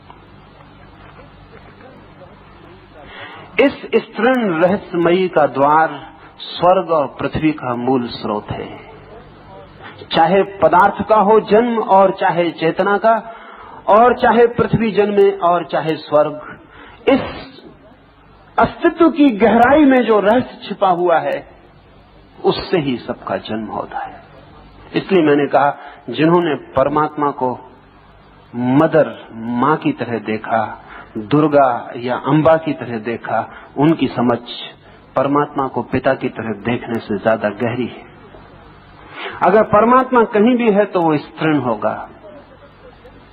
इस तृण रहस्यमयी का द्वार स्वर्ग और पृथ्वी का मूल स्रोत है। चाहे पदार्थ का हो जन्म और चाहे चेतना का, और चाहे पृथ्वी जन्मे और चाहे स्वर्ग, इस अस्तित्व की गहराई में जो रहस्य छिपा हुआ है उससे ही सबका जन्म होता है। इसलिए मैंने कहा, जिन्होंने परमात्मा को मदर मां की तरह देखा, दुर्गा या अंबा की तरह देखा, उनकी समझ परमात्मा को पिता की तरह देखने से ज्यादा गहरी है। अगर परमात्मा कहीं भी है तो वो तृण होगा,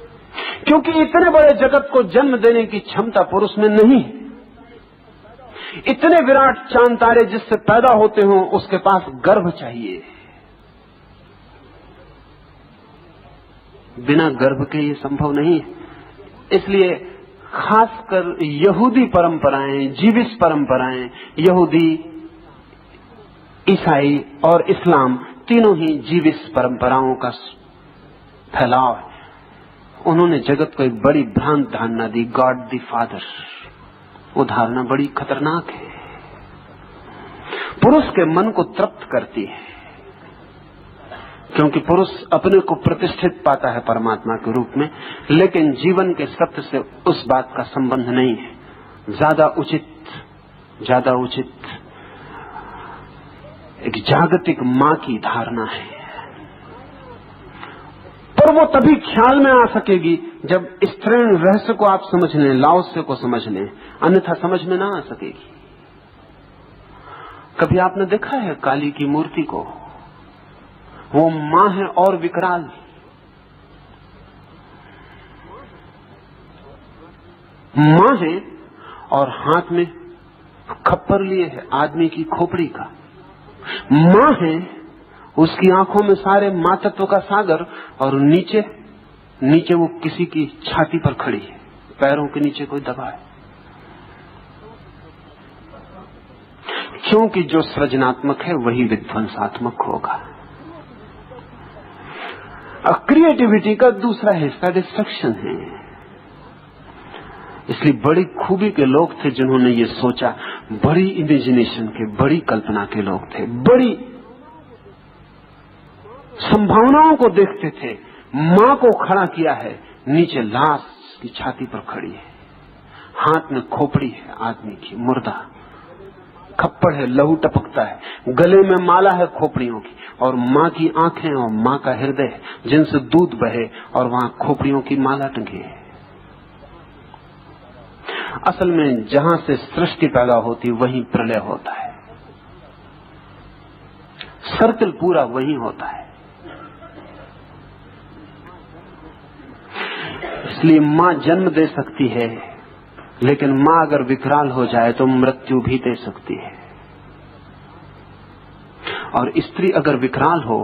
क्योंकि इतने बड़े जगत को जन्म देने की क्षमता पुरुष में नहीं है। इतने विराट चांद तारे जिससे पैदा होते हों, उसके पास गर्भ चाहिए। बिना गर्भ के ये संभव नहीं है। इसलिए खासकर यहूदी परंपराएं, जीविस परंपराएं, यहूदी, ईसाई और इस्लाम तीनों ही जीविस परंपराओं का फैलाव है। उन्होंने जगत को एक बड़ी भ्रांत धारणा दी, गॉड द फादर। वो धारणा बड़ी खतरनाक है, पुरुष के मन को तृप्त करती है, क्योंकि पुरुष अपने को प्रतिष्ठित पाता है परमात्मा के रूप में, लेकिन जीवन के सत्य से उस बात का संबंध नहीं है। ज्यादा उचित ज्यादा उचित एक जागतिक मां की धारणा है, पर वो तभी ख्याल में आ सकेगी जब स्त्रीण रहस्य को आप समझ लें, लाओस्य को समझ लें, अन्यथा समझ में ना आ सकेगी। कभी आपने देखा है काली की मूर्ति को? वो मां है और विकराल। मां है और हाथ में खप्पर लिए है आदमी की खोपड़ी का। मां है, उसकी आंखों में सारे मातत्व का सागर, और नीचे नीचे वो किसी की छाती पर खड़ी है, पैरों के नीचे कोई दबा है। क्योंकि जो सृजनात्मक है वही विध्वंसात्मक होगा। क्रिएटिविटी का दूसरा हिस्सा डिस्ट्रक्शन है। इसलिए बड़ी खूबी के लोग थे जिन्होंने ये सोचा, बड़ी इमेजिनेशन के, बड़ी कल्पना के लोग थे, बड़ी संभावनाओं को देखते थे। मां को खड़ा किया है, नीचे लाश की छाती पर खड़ी है, हाथ में खोपड़ी है आदमी की, मुर्दा, खप्पड़ है, लहू टपकता है, गले में माला है खोपड़ियों की, और मां की आंखें और मां का हृदय जिनसे दूध बहे, और वहां खोपड़ियों की माला टंगी है। असल में जहां से सृष्टि पैदा होती वहीं प्रलय होता है, सर्कल पूरा वहीं होता है। इसलिए मां जन्म दे सकती है, लेकिन मां अगर विकराल हो जाए तो मृत्यु भी दे सकती है। और स्त्री अगर विकराल हो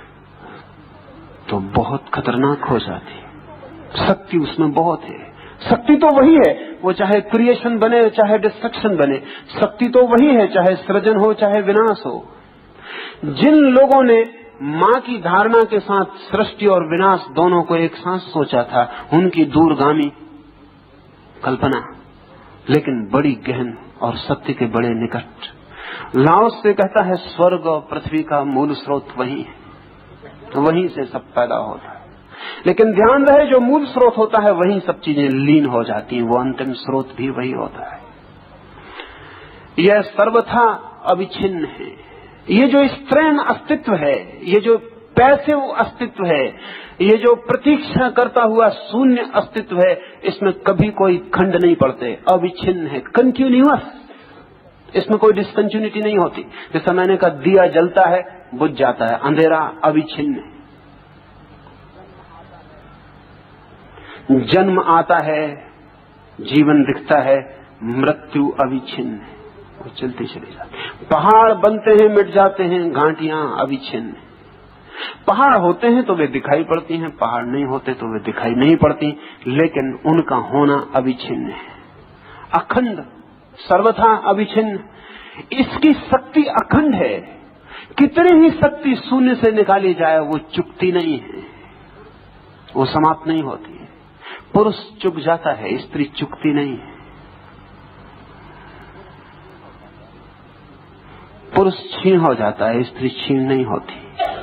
तो बहुत खतरनाक हो जाती है। शक्ति उसमें बहुत है। शक्ति तो वही है, वो चाहे क्रिएशन बने चाहे डिस्ट्रक्शन बने, शक्ति तो वही है, चाहे सृजन हो चाहे विनाश हो। जिन लोगों ने मां की धारणा के साथ सृष्टि और विनाश दोनों को एक साथ सोचा था, उनकी दूरगामी कल्पना, लेकिन बड़ी गहन और सत्य के बड़े निकट। लाओस से कहता है स्वर्ग और पृथ्वी का मूल स्रोत वही है, तो वहीं से सब पैदा होता है। लेकिन ध्यान रहे, जो मूल स्रोत होता है वहीं सब चीजें लीन हो जाती हैं, वो अंतिम स्रोत भी वही होता है। यह सर्वथा अविच्छिन्न है। ये जो स्त्रैण अस्तित्व है, ये जो पैसिव अस्तित्व है, ये जो प्रतीक्षा करता हुआ शून्य अस्तित्व है, इसमें कभी कोई खंड नहीं पड़ते, अविच्छिन्न है, कंटिन्यूअस। इसमें कोई डिसकंटिन्यूटी नहीं होती। जैसा मैंने कहा, दिया जलता है बुझ जाता है, अंधेरा अविच्छिन्न है। जन्म आता है, जीवन दिखता है, मृत्यु अविच्छिन्न है, वो चलती चली जाती। पहाड़ बनते हैं, मिट जाते हैं, घाटियां अविच्छिन्न है। पहाड़ होते हैं तो वे दिखाई पड़ती हैं, पहाड़ नहीं होते तो वे दिखाई नहीं पड़ती, लेकिन उनका होना अविच्छिन्न है, अखंड, सर्वथा अविच्छिन्न। इसकी शक्ति अखंड है। कितनी ही शक्ति शून्य से निकाली जाए वो चुकती नहीं है, वो समाप्त नहीं होती है। पुरुष चुक जाता है, स्त्री चुकती नहीं है। पुरुष क्षीण हो जाता है, स्त्री क्षीण नहीं होती।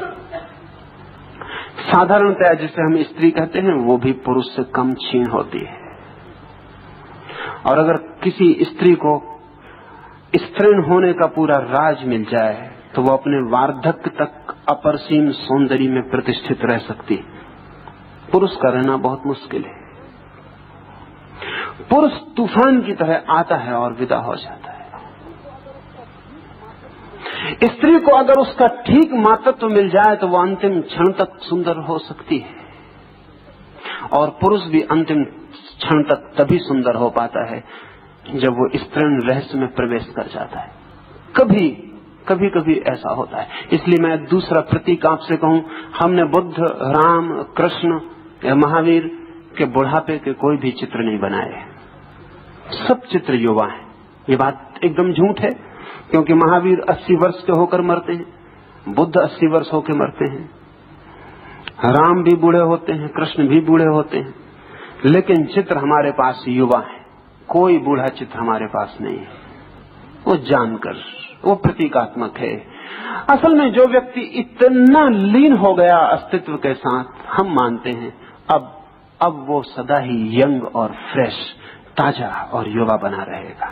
साधारणतया जिसे हम स्त्री कहते हैं वो भी पुरुष से कम क्षीण होती है। और अगर किसी स्त्री को स्त्रीण होने का पूरा राज मिल जाए तो वो अपने वार्धक्य तक अपरसीम सौंदर्य में प्रतिष्ठित रह सकती है। पुरुष का रहना बहुत मुश्किल है। पुरुष तूफान की तरह आता है और विदा हो जाता है। स्त्री को अगर उसका ठीक मातृत्व मिल जाए तो वो अंतिम क्षण तक सुंदर हो सकती है, और पुरुष भी अंतिम क्षण तक तभी सुंदर हो पाता है जब वो स्तृण रहस्य में प्रवेश कर जाता है। कभी कभी कभी ऐसा होता है। इसलिए मैं दूसरा प्रतीक आपसे कहूं, हमने बुद्ध, राम, कृष्ण या महावीर के बुढ़ापे के कोई भी चित्र नहीं बनाए। सब चित्र युवा हैं। ये बात एकदम झूठ है, क्योंकि महावीर अस्सी वर्ष के होकर मरते हैं, बुद्ध अस्सी वर्ष होकर मरते हैं, राम भी बूढ़े होते हैं, कृष्ण भी बूढ़े होते हैं, लेकिन चित्र हमारे पास युवा है। कोई बूढ़ा चित्र हमारे पास नहीं है। वो जानकर, वो प्रतीकात्मक है। असल में जो व्यक्ति इतना लीन हो गया अस्तित्व के साथ, हम मानते हैं अब अब वो सदा ही यंग और फ्रेश, ताजा और युवा बना रहेगा।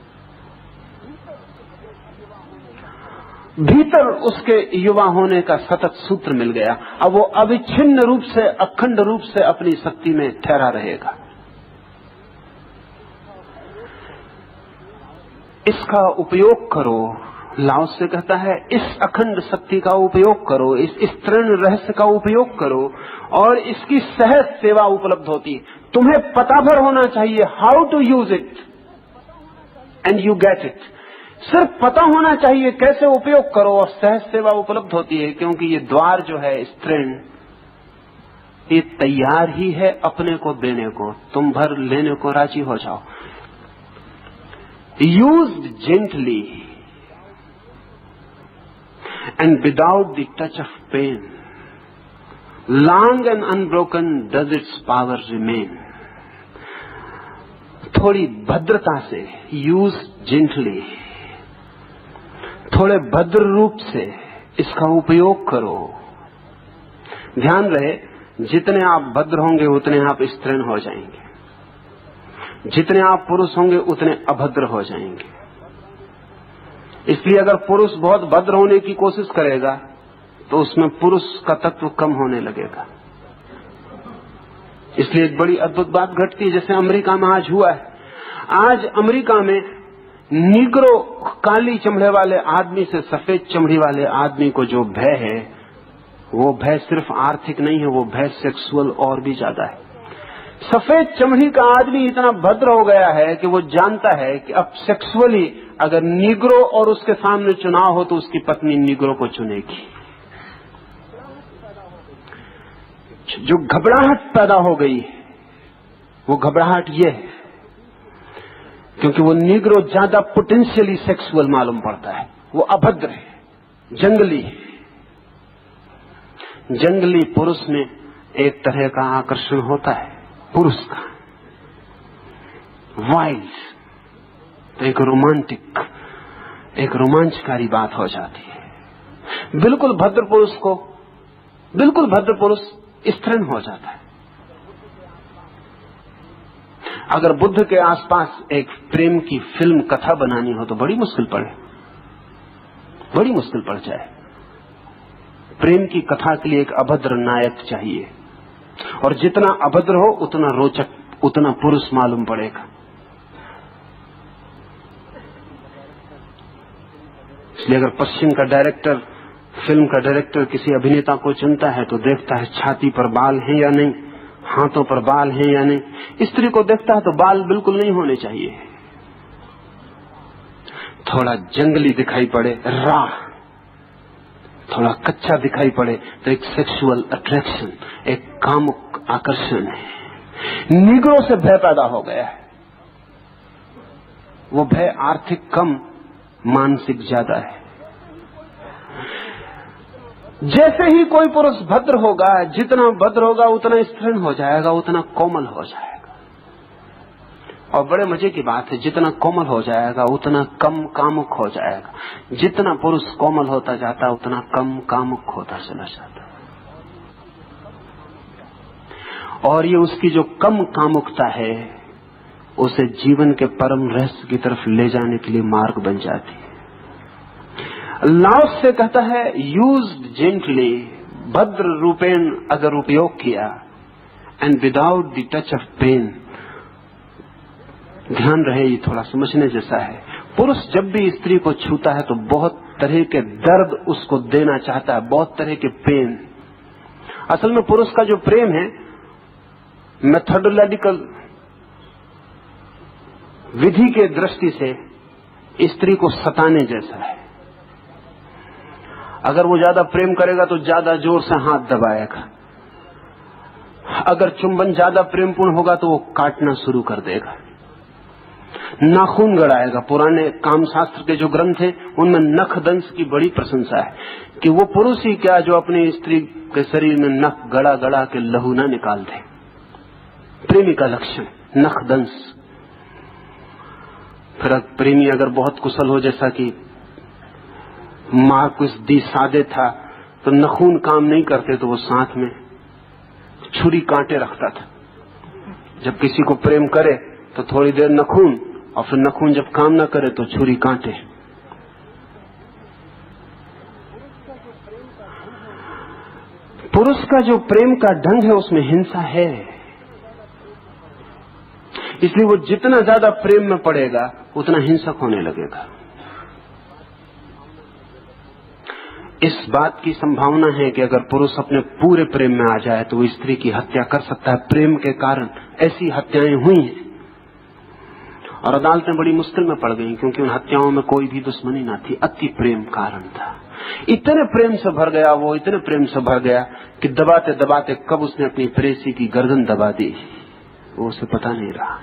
भीतर उसके युवा होने का सतत सूत्र मिल गया। अब वो अविच्छिन्न रूप से, अखंड रूप से अपनी शक्ति में ठहरा रहेगा। इसका उपयोग करो। लाओ से कहता है, इस अखंड शक्ति का उपयोग करो, इस स्तृण रहस्य का उपयोग करो, और इसकी सहज सेवा उपलब्ध होती है। तुम्हें पता भर होना चाहिए how to use it and you get it. सिर्फ पता होना चाहिए कैसे उपयोग करो, और सहज सेवा उपलब्ध होती है। क्योंकि ये द्वार जो है स्तृण, ये तैयार ही है अपने को देने को। तुम भर लेने को राजी हो जाओ। Used gently and without the touch of pain, long and unbroken does its power remain. थोड़ी भद्रता से, use gently, थोड़े भद्र रूप से इसका उपयोग करो। ध्यान रहे, जितने आप भद्र होंगे उतने आप स्त्रीण हो जाएंगे, जितने आप पुरुष होंगे उतने अभद्र हो जाएंगे। इसलिए अगर पुरुष बहुत भद्र होने की कोशिश करेगा तो उसमें पुरुष का तत्व कम होने लगेगा। इसलिए एक बड़ी अद्भुत बात घटती है, जैसे अमेरिका में आज हुआ है। आज अमेरिका में नीग्रो, काली चमड़े वाले आदमी से सफेद चमड़ी वाले आदमी को जो भय है, वो भय सिर्फ आर्थिक नहीं है, वो भय सेक्सुअल और भी ज्यादा है। सफेद चमड़ी का आदमी इतना भद्र हो गया है कि वो जानता है कि अब सेक्सुअली अगर नीग्रो और उसके सामने चुनाव हो तो उसकी पत्नी नीग्रो को चुनेगी। जो घबराहट पैदा हो गई है, वो घबराहट ये है क्योंकि वो नीग्रो ज्यादा पोटेंशियली सेक्सुअल मालूम पड़ता है। वो अभद्र है, जंगली है। जंगली पुरुष में एक तरह का आकर्षण होता है, पुरुष का वाइल्ड, तो एक रोमांटिक, एक रोमांचकारी बात हो जाती है। बिल्कुल भद्र पुरुष को, बिल्कुल भद्र पुरुष स्त्रीण हो जाता है। अगर बुद्ध के आसपास एक प्रेम की फिल्म कथा बनानी हो तो बड़ी मुश्किल पड़े, बड़ी मुश्किल पड़ जाए। प्रेम की कथा के लिए एक अभद्र नायक चाहिए, और जितना अभद्र हो उतना रोचक, उतना पुरुष मालूम पड़ेगा। इसलिए अगर पश्चिम का डायरेक्टर, फिल्म का डायरेक्टर किसी अभिनेता को चुनता है तो देखता है छाती पर बाल हैं या नहीं, हाथों पर बाल हैं या नहीं। स्त्री को देखता है तो बाल बिल्कुल नहीं होने चाहिए, थोड़ा जंगली दिखाई पड़े, राह, थोड़ा कच्चा दिखाई पड़े तो एक सेक्सुअल अट्रैक्शन, एक कामुक आकर्षण है। नीग्रो से भय पैदा हो गया है। वो भय आर्थिक कम, मानसिक ज्यादा है। जैसे ही कोई पुरुष भद्र होगा, जितना भद्र होगा उतना स्त्रीण हो जाएगा, उतना कोमल हो जाएगा। और बड़े मजे की बात है, जितना कोमल हो जाएगा उतना कम कामुक हो जाएगा। जितना पुरुष कोमल होता जाता है उतना कम कामुक होता चला जाता है। और ये उसकी जो कम कामुकता है उसे जीवन के परम रहस्य की तरफ ले जाने के लिए मार्ग बन जाती है। लाओस से कहता है, यूज्ड जेंटली, भद्र रूपेण अगर उपयोग किया, and without the touch of pain. ध्यान रहे, ये थोड़ा समझने जैसा है। पुरुष जब भी स्त्री को छूता है तो बहुत तरह के दर्द उसको देना चाहता है, बहुत तरह के पेन। असल में पुरुष का जो प्रेम है मेथोडोलॉजिकल विधि के दृष्टि से स्त्री को सताने जैसा है। अगर वो ज्यादा प्रेम करेगा तो ज्यादा जोर से हाथ दबाएगा, अगर चुंबन ज्यादा प्रेमपूर्ण होगा तो वो काटना शुरू कर देगा, नाखून गड़ाएगा। पुराने कामशास्त्र के जो ग्रंथ हैं उनमें नखदंश की बड़ी प्रशंसा है कि वो पुरुष ही क्या जो अपनी स्त्री के शरीर में नख गड़ा गड़ा के लहू ना निकाल दे। प्रेमी का लक्षण नखदंश। फिर प्रेमी अगर बहुत कुशल हो, जैसा कि मार्कुस डी सादे था, तो नखून काम नहीं करते तो वो साथ में छुरी कांटे रखता था। जब किसी को प्रेम करे तो थोड़ी देर नखून, और फिर नखून जब काम ना करे तो छुरी कांटे। पुरुष का जो प्रेम का ढंग है उसमें हिंसा है, इसलिए वो जितना ज्यादा प्रेम में पड़ेगा उतना हिंसक होने लगेगा। इस बात की संभावना है कि अगर पुरुष अपने पूरे प्रेम में आ जाए तो वो स्त्री की हत्या कर सकता है। प्रेम के कारण ऐसी हत्याएं हुई हैं और अदालतें बड़ी मुश्किल में पड़ गई, क्योंकि उन हत्याओं में कोई भी दुश्मनी ना थी, अति प्रेम कारण था। इतने प्रेम से भर गया वो, इतने प्रेम से भर गया कि दबाते दबाते कब उसने अपनी प्रेसी की गर्दन दबा दी वो उसे पता नहीं रहा।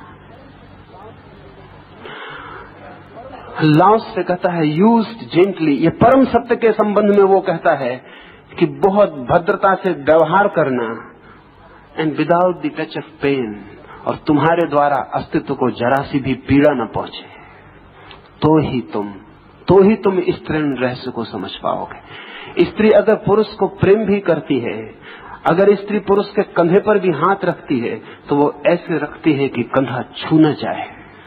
लाओस से कहता है यूज्ड जेंटली, ये परम सत्य के संबंध में वो कहता है कि बहुत भद्रता से व्यवहार करना, and without the touch of pain, और तुम्हारे द्वारा अस्तित्व को जरा सी भी पीड़ा न पहुंचे, तो ही तुम तो ही तुम स्त्री रहस्य को समझ पाओगे। स्त्री अगर पुरुष को प्रेम भी करती है, अगर स्त्री पुरुष के कंधे पर भी हाथ रखती है तो वो ऐसे रखती है कि कंधा छू न जाए,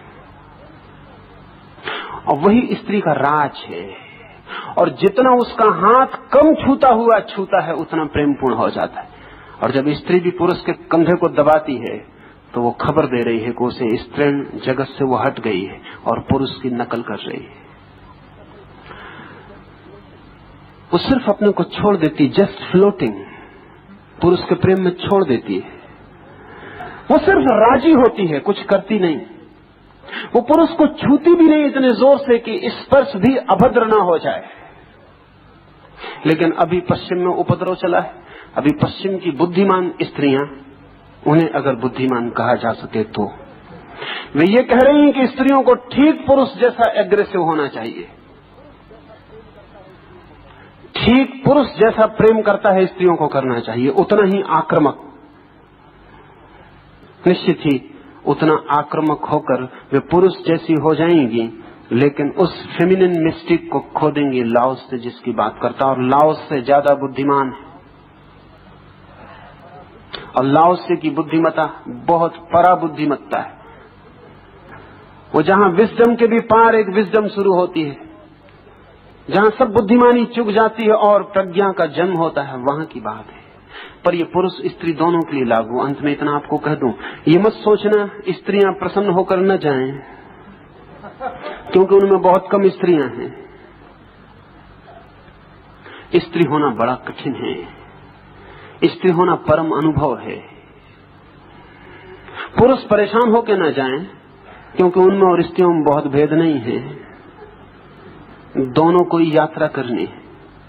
और वही स्त्री का राज है। और जितना उसका हाथ कम छूता हुआ छूता है उतना प्रेमपूर्ण हो जाता है। और जब स्त्री भी पुरुष के कंधे को दबाती है तो वो खबर दे रही है कि उसे स्त्री जगत से वो हट गई है और पुरुष की नकल कर रही है। वो सिर्फ अपने को छोड़ देती, जस्ट फ्लोटिंग, पुरुष के प्रेम में छोड़ देती है। वो सिर्फ राजी होती है, कुछ करती नहीं। वो पुरुष को छूती भी नहीं इतने जोर से कि स्पर्श भी अभद्र ना हो जाए। लेकिन अभी पश्चिम में उपद्रव चला है। अभी पश्चिम की बुद्धिमान स्त्रियां, उन्हें अगर बुद्धिमान कहा जा सके तो, वे ये कह रही हैं कि स्त्रियों को ठीक पुरुष जैसा एग्रेसिव होना चाहिए, ठीक पुरुष जैसा प्रेम करता है स्त्रियों को करना चाहिए, उतना ही आक्रामक। निश्चित ही उतना आक्रामक होकर वे पुरुष जैसी हो जाएंगी, लेकिन उस फेमिनिन मिस्टिक को खो देंगी लाओस से जिसकी बात करता, और लाओस से ज्यादा बुद्धिमान है। और लाओस से की बुद्धिमत्ता बहुत परा बुद्धिमत्ता है। वो जहां विजडम के भी पार एक विजडम शुरू होती है, जहां सब बुद्धिमानी चुक जाती है और प्रज्ञा का जन्म होता है, वहां की बात है। पर ये पुरुष स्त्री दोनों के लिए लागू। अंत में इतना आपको कह दूं, ये मत सोचना स्त्रियां प्रसन्न होकर न जाएं, क्योंकि उनमें बहुत कम स्त्रियां हैं। स्त्री होना बड़ा कठिन है, स्त्री होना परम अनुभव है। पुरुष परेशान होकर न जाएं, क्योंकि उनमें और स्त्रियों में बहुत भेद नहीं है, दोनों को यात्रा करनी है।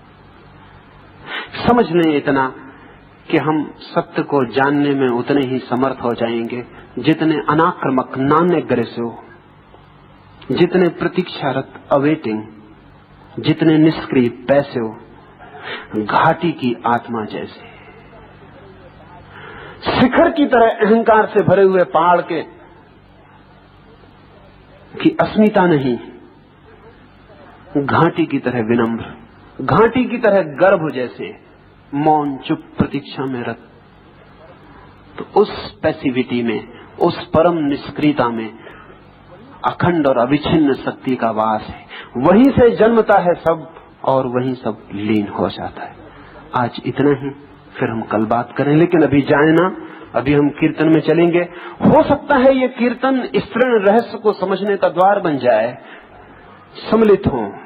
समझ लें इतना कि हम सत्य को जानने में उतने ही समर्थ हो जाएंगे जितने अनाक्रामक, नॉन एग्रेसिव, जितने प्रतीक्षारत, अवेटिंग, जितने निष्क्रिय, पैसिव, घाटी की आत्मा जैसे। शिखर की तरह अहंकार से भरे हुए पहाड़ के की अस्मिता नहीं, घाटी की तरह विनम्र, घाटी की तरह गर्भ जैसे मौन, चुप, प्रतीक्षा में रत। तो उस पैसिविटी में, उस परम निष्क्रियता में अखंड और अविच्छिन्न शक्ति का वास है। वहीं से जन्मता है सब और वहीं सब लीन हो जाता है। आज इतना ही, फिर हम कल बात करें। लेकिन अभी जाए ना, अभी हम कीर्तन में चलेंगे। हो सकता है ये कीर्तन स्त्री रहस्य को समझने का द्वार बन जाए, सम्मिलित हों।